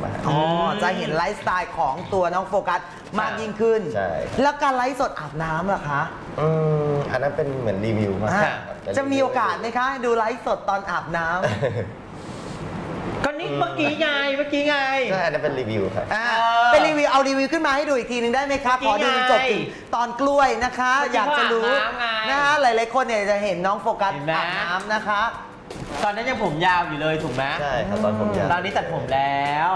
จะเห็นไลฟ์สไตล์ของตัวน้องโฟกัสมากยิ่งขึ้น
ใช่
แล้วการไลฟ์สดอาบน้ำล่ะคะ
อันนั้นเป็นเหมือนรีวิวมากครับ
จะมีโอกาสไหมคะดูไลฟ์สดตอนอาบน้ำ
ก็นี่เมื่อกี้ไง
ใช่อันนั้นเป็นรีวิวครับ
เป็นรีวิวเอารีวิวขึ้นมาให้ดูอีกทีหนึ่งได้ไหมคะขอดูจบถึงตอนกล้วยนะคะ อยากจะรู้นะคะหลายๆคนเนี่ยจะเห็นน้องโฟกัสอาบน้ำนะคะ
ตอนนั้นยังผมยาวอยู่เลยถูกไหม
ใช่ครับตอนผมยาว
ตอนนี้ตัดผมแล้ว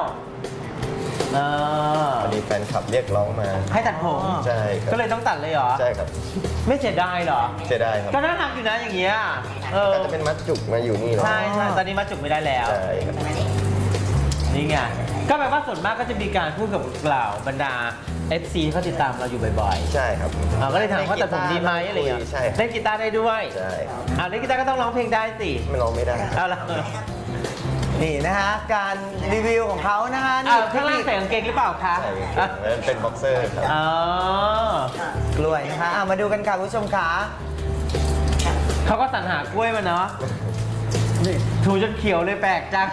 พอดีแฟนคลับเรียกร้องมา
ให้ตัดผม
ใช่ครับ
ก็เลยต้องตัดเลยเหรอ
ใช่ครับ
ไม่เสียดายเหรอ
เสียดายครับ
ก็น่ารักอยู่นะอย่างเงี้ย
ก็จะเป็นมัดจุกมาอยู่นี่แล้ว
ใช่ตอนนี้มัดจุกไม่ได้แล้ว
ใช่ครับ
นี่ไงก็แปลว่าส่วนมากก็จะมีการพูดกับกล่าวบรรดา FC เขาติดตามเราอยู่บ่อยๆ
ใช่ครับ
ก็เลยถามว่าตัดผมดีไหมอะไรอย่างเงี้ย
ใช่
เล่นกีตาร์ได้ด้วย
ใช่ครับ
เล่นกีตาร์ก็ต้องร้องเพลงได้สิ
ไม่ร้องไม่ได้
เอาละ
นี่นะคะการรีวิวของเขานะคะ
ข้างล่างใส่กางเกงหรือเปล่าคะ
ใช่ครับเป็นบ็อกเซอร์ครับ
กล้วยนะคะมาดูกันค่ะคุณผู้ชมค่ะ
เขาก็สรรหากล้วยมาเนาะถูจนเขียวเลยแปลกจัง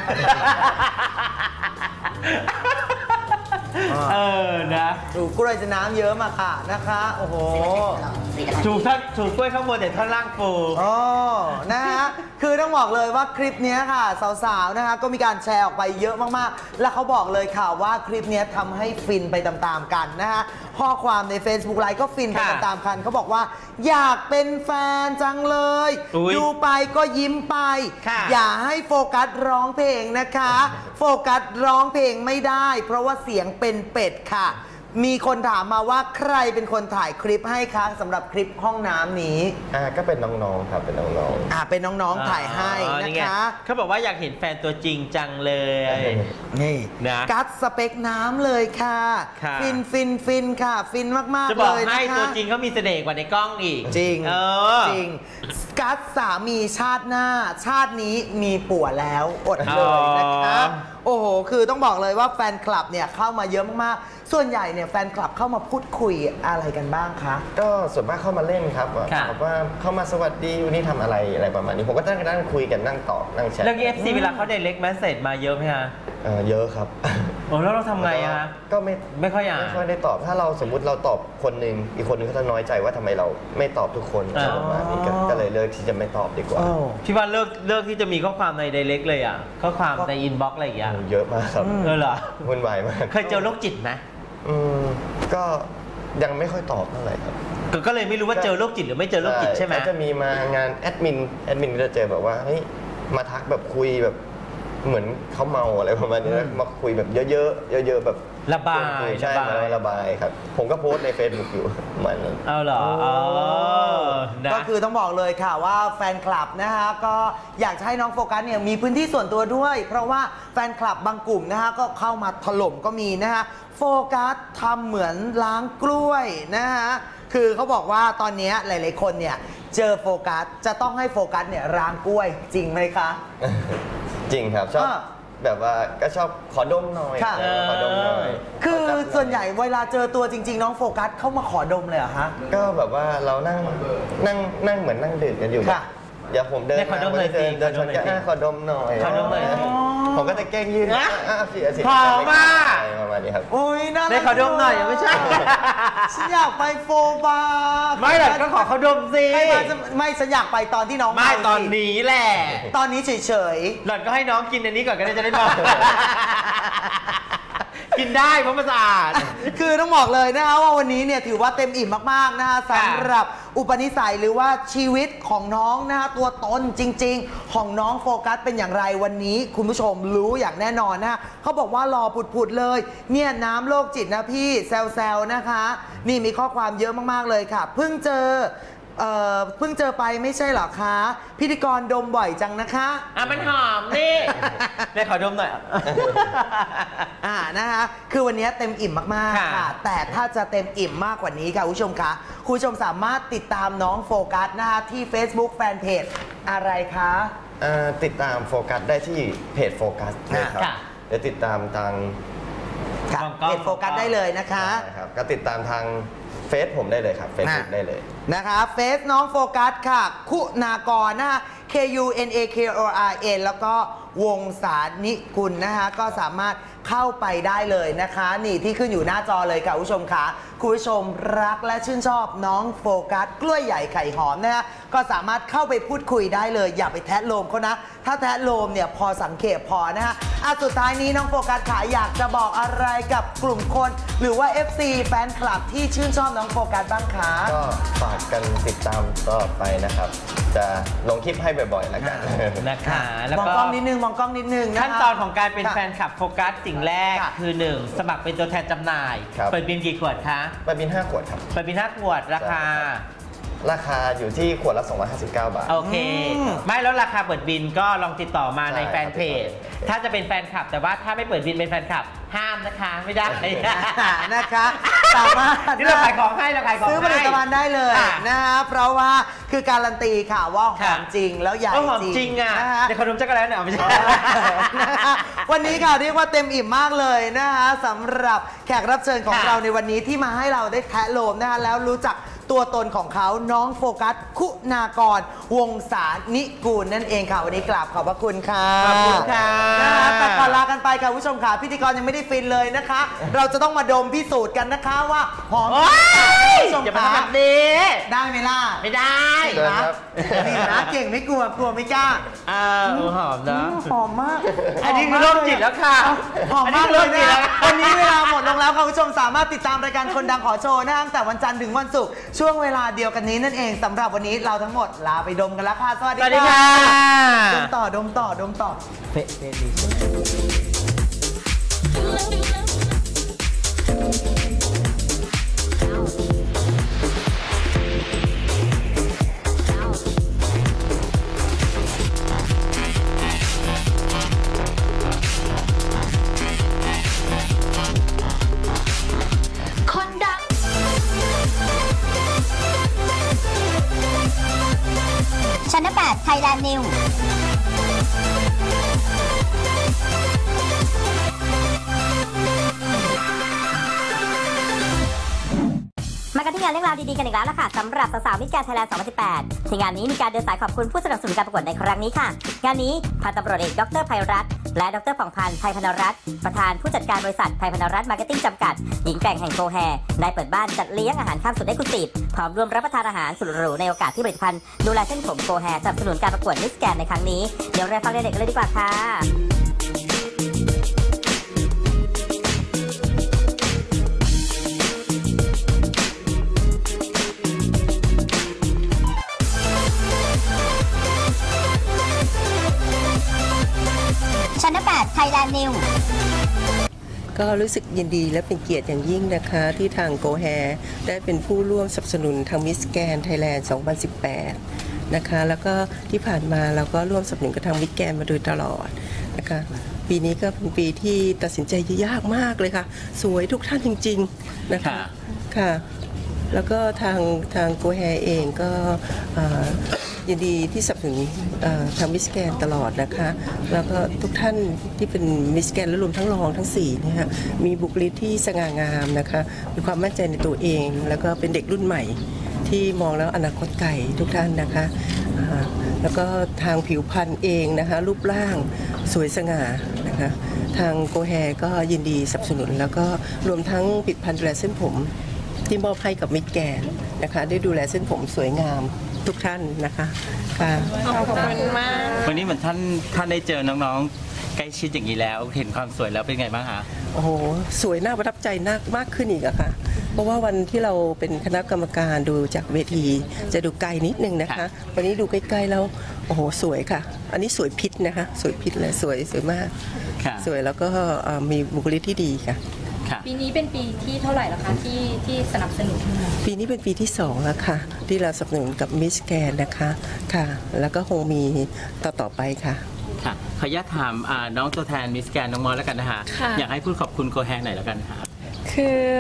นะ
ถูกกล้วยจะน้ำเยอะมาค่ะนะคะโอ้โห
ถูกกล้วยข้างบนแต่ท่อนล่างฟู
นะฮะคือต้องบอกเลยว่าคลิปนี้ค่ะสาวๆนะคะก็มีการแชร์ออกไปเยอะมากๆแล้วเขาบอกเลยค่ะว่าคลิปนี้ทำให้ฟินไปตามๆกันนะคะข้อความใน Facebook ไลฟ์ก็ฟินไปตามๆกันเขาบอกว่าอยากเป็นแฟนจังเลยดูไปก็ยิ้มไปอย่าให้โฟกัสร้องเพลงนะคะโฟกัสร้องเพลงไม่ได้เพราะว่าเสียงเป็นเป็ดค่ะมีคนถามมาว่าใครเป็นคนถ่ายคลิปให้คะสำหรับคลิปห้องน้ำนี้
ก็เป็นน้องๆครับเป็นน้อง
ๆเป็นน้องๆถ่ายให้นะคะ
เขาบอกว่าอยากเห็นแฟนตัวจริงจังเลย
นี่
นะ
กัดสเปคน้ำเลยค่ะฟินค่ะฟินมากๆเลยนะคะจะบอก
ให้ตัวจริงเขามีเสน่ห์กว่าในกล้องอีก
จริงจริงกัดสามีชาติหน้าชาตินี้มีผัวแล้วอดเลยนะคะโอ้โหคือต้องบอกเลยว่าแฟนคลับเนี่ยเข้ามาเยอะมากๆส่วนใหญ่เนี่ยแฟนคลับเข้ามาพูดคุยอะไรกันบ้างคะ
ก็ส่วนมากเข้ามาเล่นครับแบบว่าเข้ามาสวัสดีวันนี้ทำอะไรประมาณนี้ผมก็นั่งคุยกันนั่งตอบนั่งแชท
แล้ว FC เวลาเขาdirect message มาเยอะไหมฮะ
เยอะครับ
แล้วเราทำไงฮะ
ก็
ไม่ค่อย
ได้ตอบถ้าเราสมมุติเราตอบคนหนึ่งอีกคนนึงเขาจะน้อยใจว่าทำไมเราไม่ตอบทุกคนประมาณนี้ก็เลยเลิกที่จะไม่ตอบดีกว่า
พี่ว่าเลิกที่จะมีข้อความใน direct เลยอ่ะข้อความใน inbox อะไรอย่างเงี้ย
เยอะมากครับ
เหรอ
วุ่นวายมาก
เคยเจอโรคจิตไหม
ก็ยังไม่ค่อยตอบเท่าไหร่ครับ
ก็เลยไม่รู้ว่าเจอโรคจิตหรือไม่เจอโรคจิตใช่ไหม
จะมีมางานแอดมินก็จะเจอแบบว่าเฮ้ยมาทักแบบคุยแบบเหมือนเขาเมาอะไรประมาณนี้มาคุยแบบเยอะแบบ
ระบาย
ใช่มาระบายครับผมก็โพสใน Facebook อยู่เหมือนนั้น
เอาเหรอ
ก็คือต้องบอกเลยค่ะว่าแฟนคลับนะคะก็อยากจะให้น้องโฟกัสเนี่ยมีพื้นที่ส่วนตัวด้วยเพราะว่าแฟนคลับบางกลุ่มนะคะก็เข้ามาถล่มก็มีนะคะโฟกัสทำเหมือนล้างกล้วยนะคะคือเขาบอกว่าตอนนี้หลายๆคนเนี่ยเจอโฟกัสจะต้องให้โฟกัสเนี่ยล้างกล้วยจริงไหมคะ
จริงครับชอบแบบว่าก็ชอบขอดมหน่อยขอดมหน่อย
คือส่วนใหญ่เวลาเจอตัวจริงๆน้องโฟกัสเข้ามาขอดมเลยเหรอฮะ
ก็แบบว่าเรานั่งเหมือนนั่งดื่มกันอยู่อย่าผมเดิน
ขอดมหน่อยสิ
เดินชนกันขอดมหน่อยผมก็จะแกล้งยืน
พอมาก
ประมาณนี้ครับ
โอ้ยน่ารัก
ได้ขอดมหน่อยไม่ใช่
ฉันอยากไปโฟบาร์
ไม่หรอกก็ขอเขาดมสิ
ไม่ฉันอยากไปตอนที่น้อง
ไม่ตอนนี้แหละ
ตอนนี้เฉย
ๆหล่อนก็ให้น้องกินอันนี้ก่อนก็ได้จะได้บอกกินได้เพราะมันสะอาด
คือต้องบอกเลยนะคะว่าวันนี้เนี่ยถือว่าเต็มอิ่มมากๆนะคะสำหรับอุปนิสัยหรือว่าชีวิตของน้องนะคะตัวตนจริงๆของน้องโฟกัสเป็นอย่างไรวันนี้คุณผู้ชมรู้อย่างแน่นอนนะเขาบอกว่ารอผุดๆเลยเนี่ยน้ำโรคจิตนะพี่แซวๆนะคะนี่มีข้อความเยอะมากๆเลยค่ะเพิ่งเจอไปไม่ใช่หรอคะพิธีกรดมบ่อยจังนะคะ
มันหอมนี่ได้ขอดมหน่อย
นะคะคือวันนี้เต็มอิ่มมากๆค่ะแต่ถ้าจะเต็มอิ่มมากกว่านี้ค่ะคุณผู้ชมคะคุณผู้ชมสามารถติดตามน้องโฟกัสนะคะที่ Facebook Fanpage อะไรคะ
ติดตามโฟกัสได้ที่เพจโฟกัสนะครับเดี๋ยวติดตามทาง
เพจโฟกัสได้เลยนะคะ
ครับก็ติดตามทางเฟซผมได้เลยครับเฟซบุ๊กได้เลย
นะคะเฟซน้องโฟกัสค่ะคุณากรนะคะKUNAKORN แล้วก็วงศานิกุลนะคะก็สามารถเข้าไปได้เลยนะคะนี่ที่ขึ้นอยู่หน้าจอเลยค่ะคุณผู้ชมค่ะคุณผู้ชมรักและชื่นชอบน้องโฟกัสกล้วยใหญ่ไข่หอมนะคะก็สามารถเข้าไปพูดคุยได้เลยอย่าไปแทะโลมเขานะถ้าแทะโลมเนี่ยพอสังเกตพอนะคะสุดท้ายนี้น้องโฟกัสขาอยากจะบอกอะไรกับกลุ่มคนหรือว่า FC แฟนคลับที่ชื่นชอบน้องโฟกัสบ้างคะ
ก็ฝากกันติดตามต่อไปนะครับจะลงคลิปให้บ่อยๆแล้วกัน
นะคะแล้วก็
มองกล้องนิดนึงมองกล้องนิดนึง
ขั้นตอนของการเป็นแฟนคลับโฟกัสสิ่งแรกคือ 1. สมัครเป็นตัวแทนจำหน่ายเปิดบินกี่ขวดคะ
เปิดบิน5 ขวดครับ
เปิดบิน5 ขวดราคา
อยู่ที่ขวดละ259 บาท
โอเคไม่แล้วราคาเปิดบินก็ลองติดต่อมาในแฟนเพจถ้าจะเป็นแฟนคลับแต่ว่าถ้าไม่เปิดบินเป็นแฟนคลับห้ามนะคะไม่ได้
นะคะสามารถ
ที่เราขายของให้เราขายของ
ซื้อผลิตภัณฑ์ได้เลยนะคะเพราะว่าคือการันตีค่ะว่าหอมจริงแล้วใหญ่
จริงอ่ะเดี๋ยวขนมจักรแล้วเนี่ยไม่ใช่
วันนี้ค่ะเรียกว่าเต็มอิ่มมากเลยนะคะสำหรับแขกรับเชิญของเราในวันนี้ที่มาให้เราได้แทะโลมนะคะแล้วรู้จักตัวตนของเขาน้องโฟกัสคุณากรวงศานิกูลนั่นเองค่ะวันนี้กราบขอบพระคุณค่ะ
ขอบคุณค่ะ
แต่ก่อนลากันไปค่ะผู้ชมค่ะพิธีกรยังไม่ได้ฟินเลยนะคะเราจะต้องมาดมพิสูจน์กันนะคะว่าหอม
ผู้ชมค่ะแบบนี้
ได้ไหมล่ะ
ไม่ได้
นะนี่นะเก่งไม่กลัวไม่กล้า
หอมนะ
หอมมาก
อันนี้คือโรคจิตแล้วค่ะ
หอมมากเลยนะวันนี้เวลาหมดลงแล้วค่ะผู้ชมสามารถติดตามรายการคนดังขอโชว์ตั้งแต่วันจันทร์ถึงวันศุกร์ช่วงเวลาเดียวกันนี้นั่นเองสำหรับวันนี้เราทั้งหมดลาไปดมกันแล้วค่ะสวัสดีค่ะดมต่อเป๊ะดี
ชั้น 8 Thailand New มากันที่งานเรื่องราวดีๆกันอีกแล้วล่ะค่ะสำหรับสาวๆมิสแกรนด์ไทยแลนด์ 2018 ที่งานนี้มีการเดินสายขอบคุณผู้สนับสนุนการประกวดในครั้งนี้ค่ะงานนี้พันตำรวจเอกดร.ไพรัตน์และดร.ผ่องพันธ์ไพพนรัตน์ประธานผู้จัดการบริษัทไพพนรัตน์มาร์เก็ตติ้งจำกัดหญิงแกร่งแห่งโกแฮได้เปิดบ้านจัดเลี้ยงอาหารข้ามสุดเอ็กซ์คลูซีฟพร้อมร่วมรับประทานอาหารสุดหรูในโอกาสที่ผลิตภัณฑ์ดูแลเส้นผมโกแฮสนับสนุนการประกวดมิสแกรนด์ในครั้งนี้เดี๋ยวเราฟังรายละเอียดกันเลยดีกว่าค่ะชั้น 8 Thailand New
ก็รู้สึกยินดีและเป็นเกียรติอย่างยิ่งนะคะที่ทางโกแฮได้เป็นผู้ร่วมสนับสนุนทางมิสแกรนด์ไทยแลนด์ 2018 นะคะแล้วก็ที่ผ่านมาเราก็ร่วมสนับสนุนกับทางมิสแกรนด์มาโดยตลอดนะคะปีนี้ก็เป็นปีที่ตัดสินใจยากมากเลยค่ะสวยทุกท่านจริงๆนะคะค่ะแล้วก็ทางโกแฮเองก็ยินดีที่สนับสนุนทางมิสแกรนด์ตลอดนะคะแล้วก็ทุกท่านที่เป็นมิสแกรนด์และรวมทั้งรองทั้ง4เนี่ยมีบุคลิกที่สง่างามนะคะมีความมั่นใจในตัวเองแล้วก็เป็นเด็กรุ่นใหม่ที่มองแล้วอนาคตไกลทุกท่านนะคะแล้วก็ทางผิวพรรณเองนะคะรูปร่างสวยสง่านะคะทางโกแฮก็ยินดีสนับสนุนแล้วก็รวมทั้งผลิตภัณฑ์ดูแลเส้นผมที่มอบให้กับมิสแกรนด์นะคะได้ดูแลเส้นผมสวยงามทุกท่านนะคะค่ะ
ขอบคุณมากวันนี้เหมือนท่านได้เจอน้องๆใกล้ชิดอย่างนี้แล้วเห็นความสวยแล้วเป็นไงบ้างคะ
โอ้โหสวยน่าประทับใจมากขึ้นอีกอะค่ะเพราะว่าวันที่เราเป็นคณะกรรมการดูจากเวทีจะดูไกลนิดนึงนะคะวันนี้ดูใกล้ๆแล้วโอ้โหสวยค่ะอันนี้สวยพิษนะคะสวยพิษเลยสวยมากสวยแล้วก็มีบุคลิกที่ดีค่ะ
ปีนี้เป็นปีที่เท่าไหร่แล้วคะที่สนับสนุน
ปีนี้เป็นปีที่2แล้วค่ะที่เราสนับสนุนกับมิสแกรนด์นะคะค่ะแล้วก็คงมีต่อไปค่ะ
ค่ะขออนุญาตถามน้องตัวแทนมิสแกรนด์น้องมอสแล้วกันนะคะอยากให้พูดขอบคุณโกแฮหน่อยแล้วกันค่ะ
คือ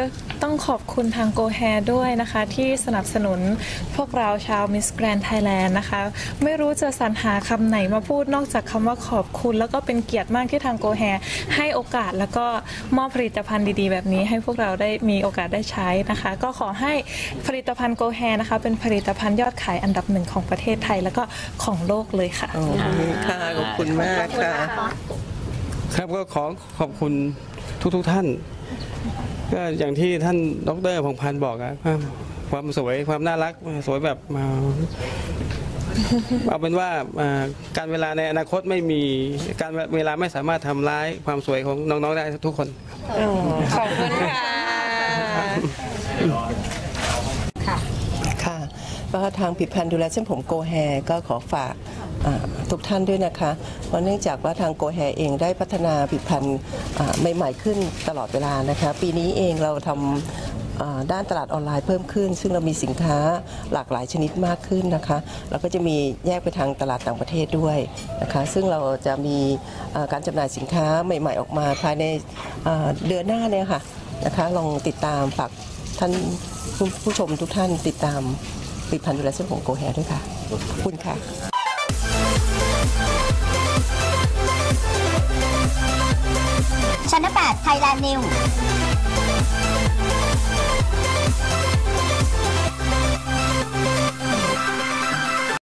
ต้องขอบคุณทางโกแฮด้วยนะคะที่สนับสนุนพวกเราชาวมิสแกรนด์ไทยแลนด์นะคะไม่รู้จะสรรหาคำไหนมาพูดนอกจากคำว่าขอบคุณแล้วก็เป็นเกียรติมากที่ทางโกแฮให้โอกาสแล้วก็มอบผลิตภัณฑ์ดีๆแบบนี้ให้พวกเราได้มีโอกาสได้ใช้นะคะก็ขอให้ผลิตภัณฑ์โกแฮนะคะเป็นผลิตภัณฑ์ยอดขายอันดับ 1ของประเทศไทยแล้วก็ของโลกเลยค่ะ
ค่ะขอบคุณมากค่ะ
ครับก็ขอขอบคุณทุกท่านก็อย่างที่ท่านดร.พงษ์พันธ์บอกครับความสวยความน่ารักสวยแบบเอาเป็นว่าการเวลาในอนาคตไม่มีการเวลาไม่สามารถทำร้ายความสวยของน้องๆได้ทุกคน
ขอบคุณค่ะค่ะก็ทางผลิตภัณฑ์ดูแลเส้นผมโกแฮก็ขอฝากทุกท่านด้วยนะคะเพราะเนื่องจากว่าทางโกแฮเองได้พัฒนาผลิตภัณฑ์ใหม่ๆขึ้นตลอดเวลานะคะปีนี้เองเราทำด้านตลาดออนไลน์เพิ่มขึ้นซึ่งเรามีสินค้าหลากหลายชนิดมากขึ้นนะคะแล้วก็จะมีแยกไปทางตลาดต่างประเทศด้วยนะคะซึ่งเราจะมีการจำหน่ายสินค้าใหม่ๆออกมาภายในเดือนหน้าเนี่ยค่ะนะคะลองติดตามฝากท่านผู้ชมทุกท่านติดตามผลิตภัณฑ์ดูแลเส้นผมโกแฮด้วยค่ะขอบคุณค่ะ
ชั้น 8 Thailand News